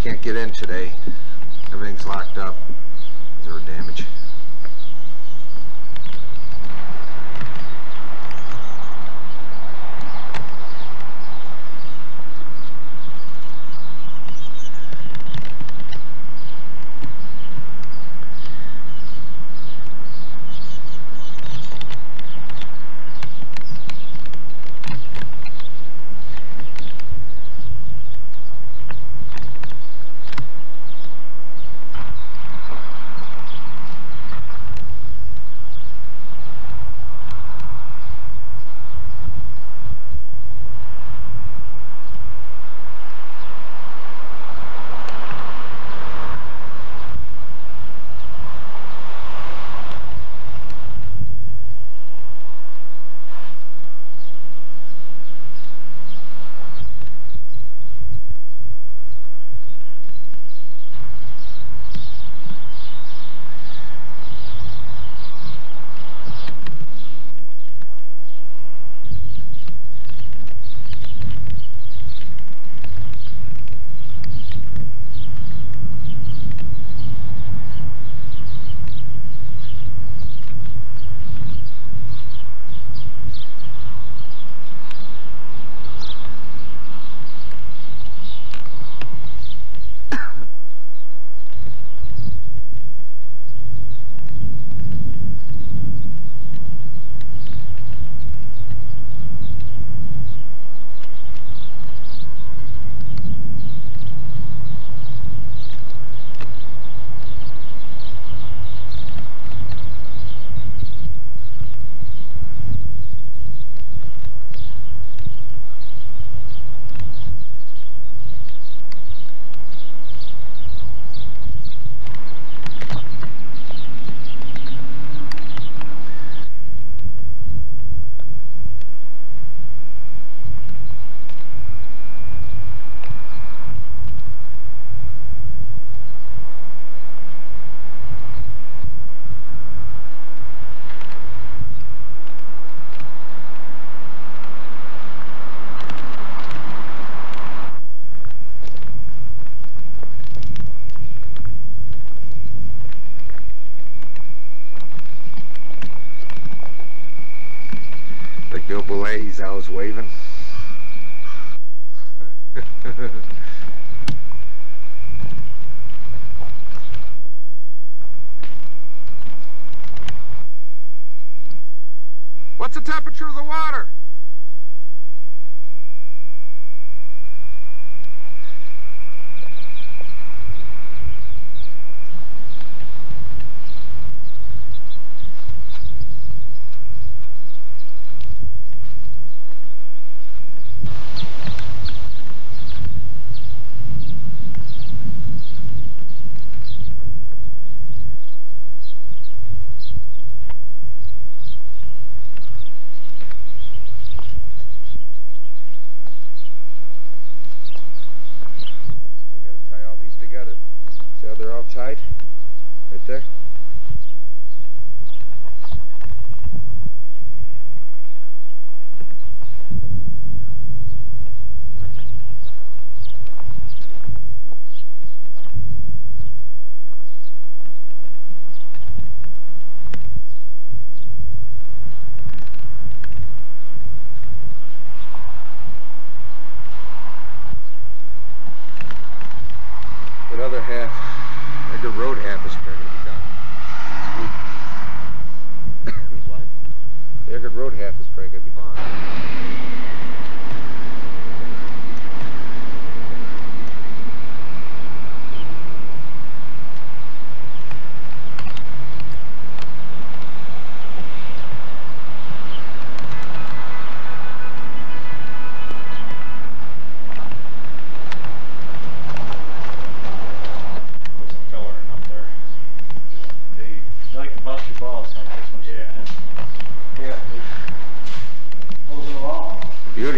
Can't get in today. Everything's locked up. Zero damage. Like Bill Belay, he's always waving. What's the temperature of the water? Together. See how they're all tied? Right there. That other half, Eggert Road half is going to be done this week. What? The Eggert Road half is probably going to be done. Beauty.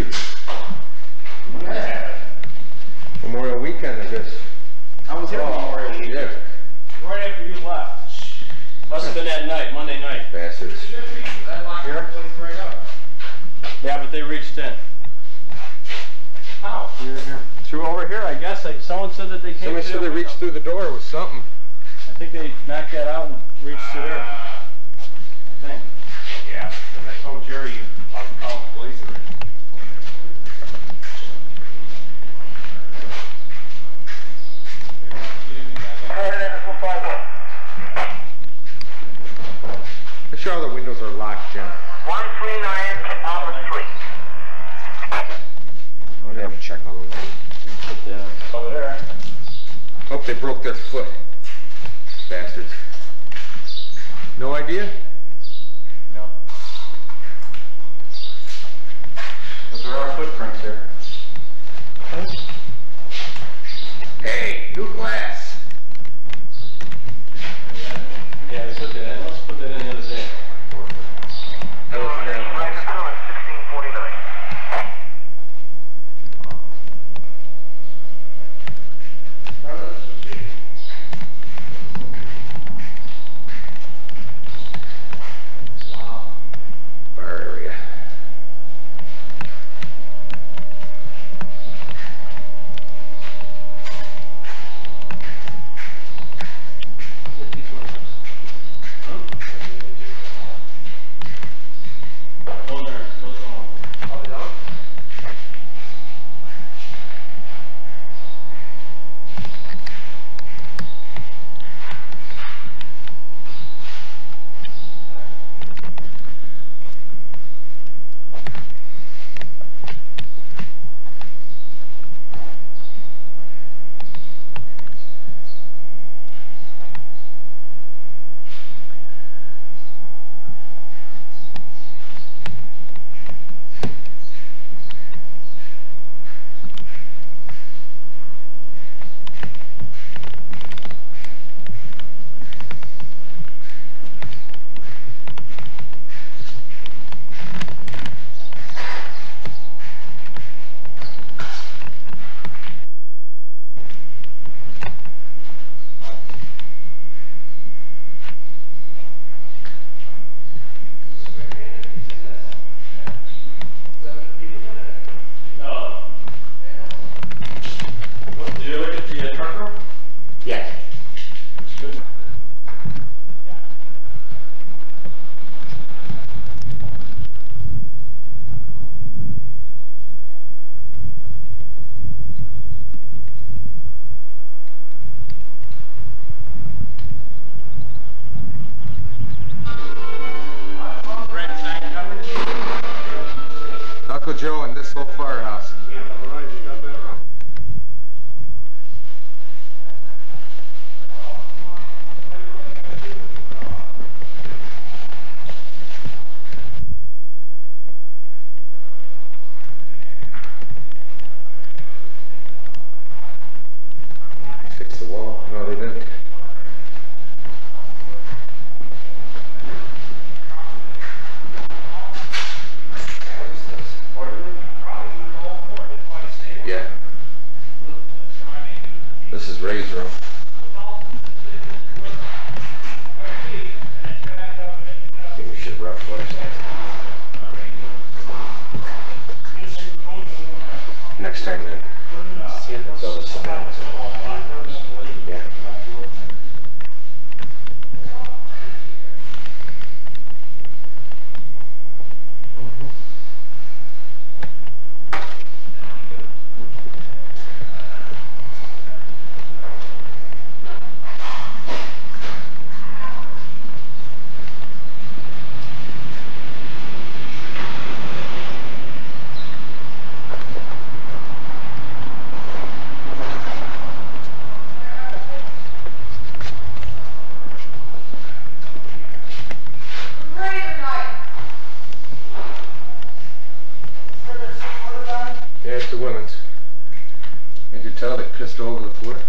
Memorial weekend, I guess. I was here Memorial weekend. Yeah. Right after you left. Must have been that night, Monday night. Bastards. That locked the place right up. Yeah, but they reached in. How? Through over here, I guess. Someone said that they came Somebody to said their they reached window. through the door with something. I think they knocked that out and reached through there. I think. Yeah, because I told Jerry I'll call the police already. Make sure all the windows are locked, Jim. 139 to Alpha Street. I would have a check on them. Put that over there. Hope they broke their foot. Bastards. No idea? No. But there are footprints here. Hey, new glass. Yeah, they put that in. Let's put that in the other day. That was an airline. 1649. Bar area. Uncle Joe in this old firehouse. Yeah, all right, you got that right. Fix the wall. No, they didn't. Yeah. This is Ray's room. I think we should rough flash that. Next time then. So the cement. Yeah. Yeah, it's the women's. You could tell they pissed all over the floor.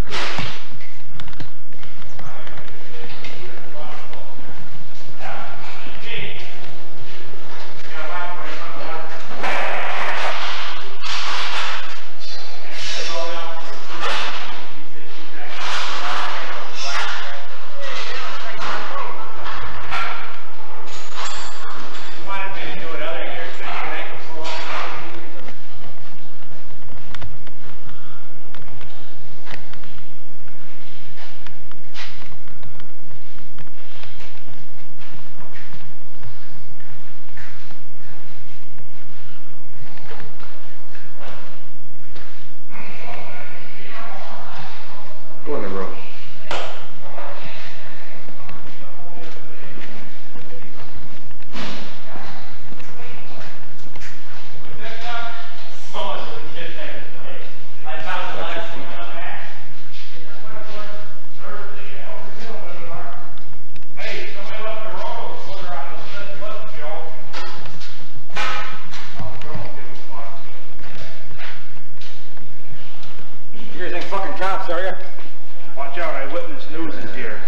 box, are you? Watch out, Eyewitness News is here.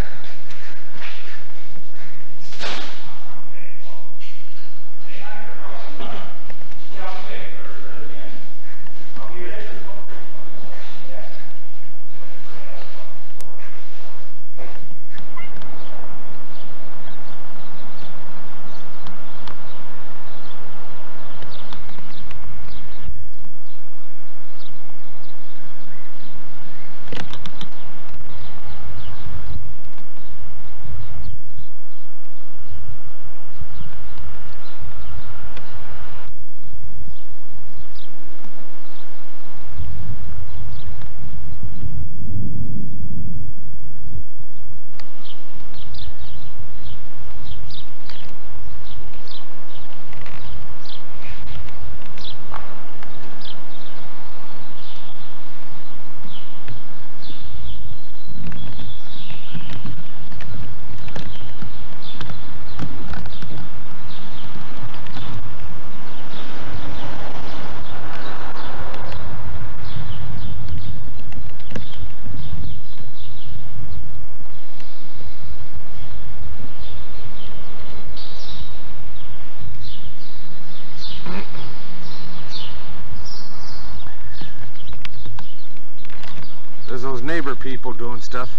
There's those neighbor people doing stuff.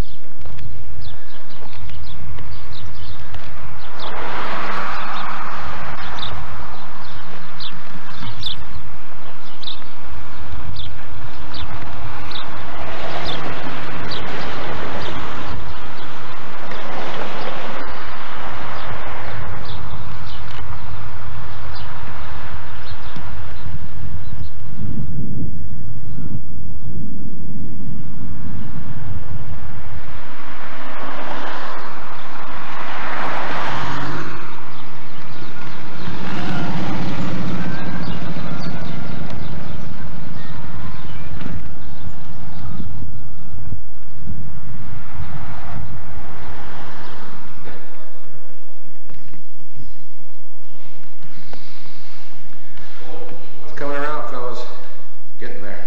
Coming around, fellas. Getting there.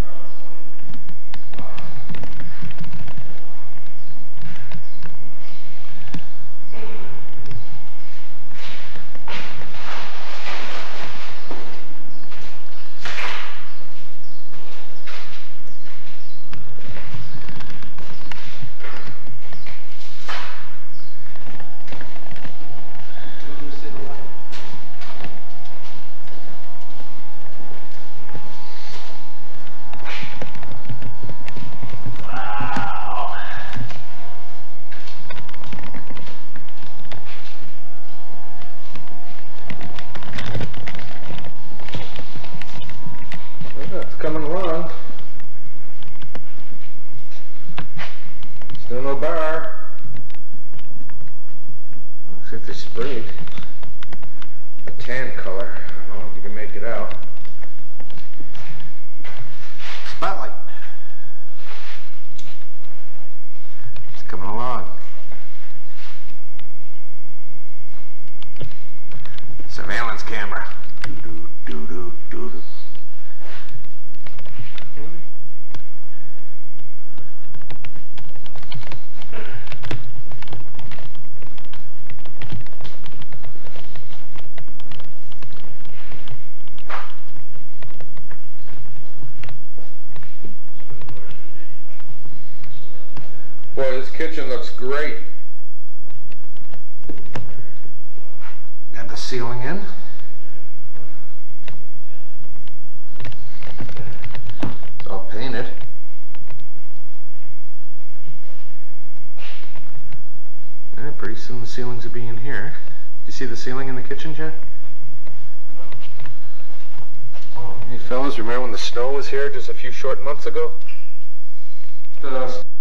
It's coming along. Still no bar. Looks like they sprayed a tan color. I don't know if you can make it out. Spotlight. It's coming along. Surveillance camera. Doo-doo, doo-doo, doo-doo. Boy, this kitchen looks great. Got the ceiling in. It's all painted. Pretty soon the ceilings will be in here. Do you see the ceiling in the kitchen, Jen? Hey fellas, remember when the snow was here just a few short months ago?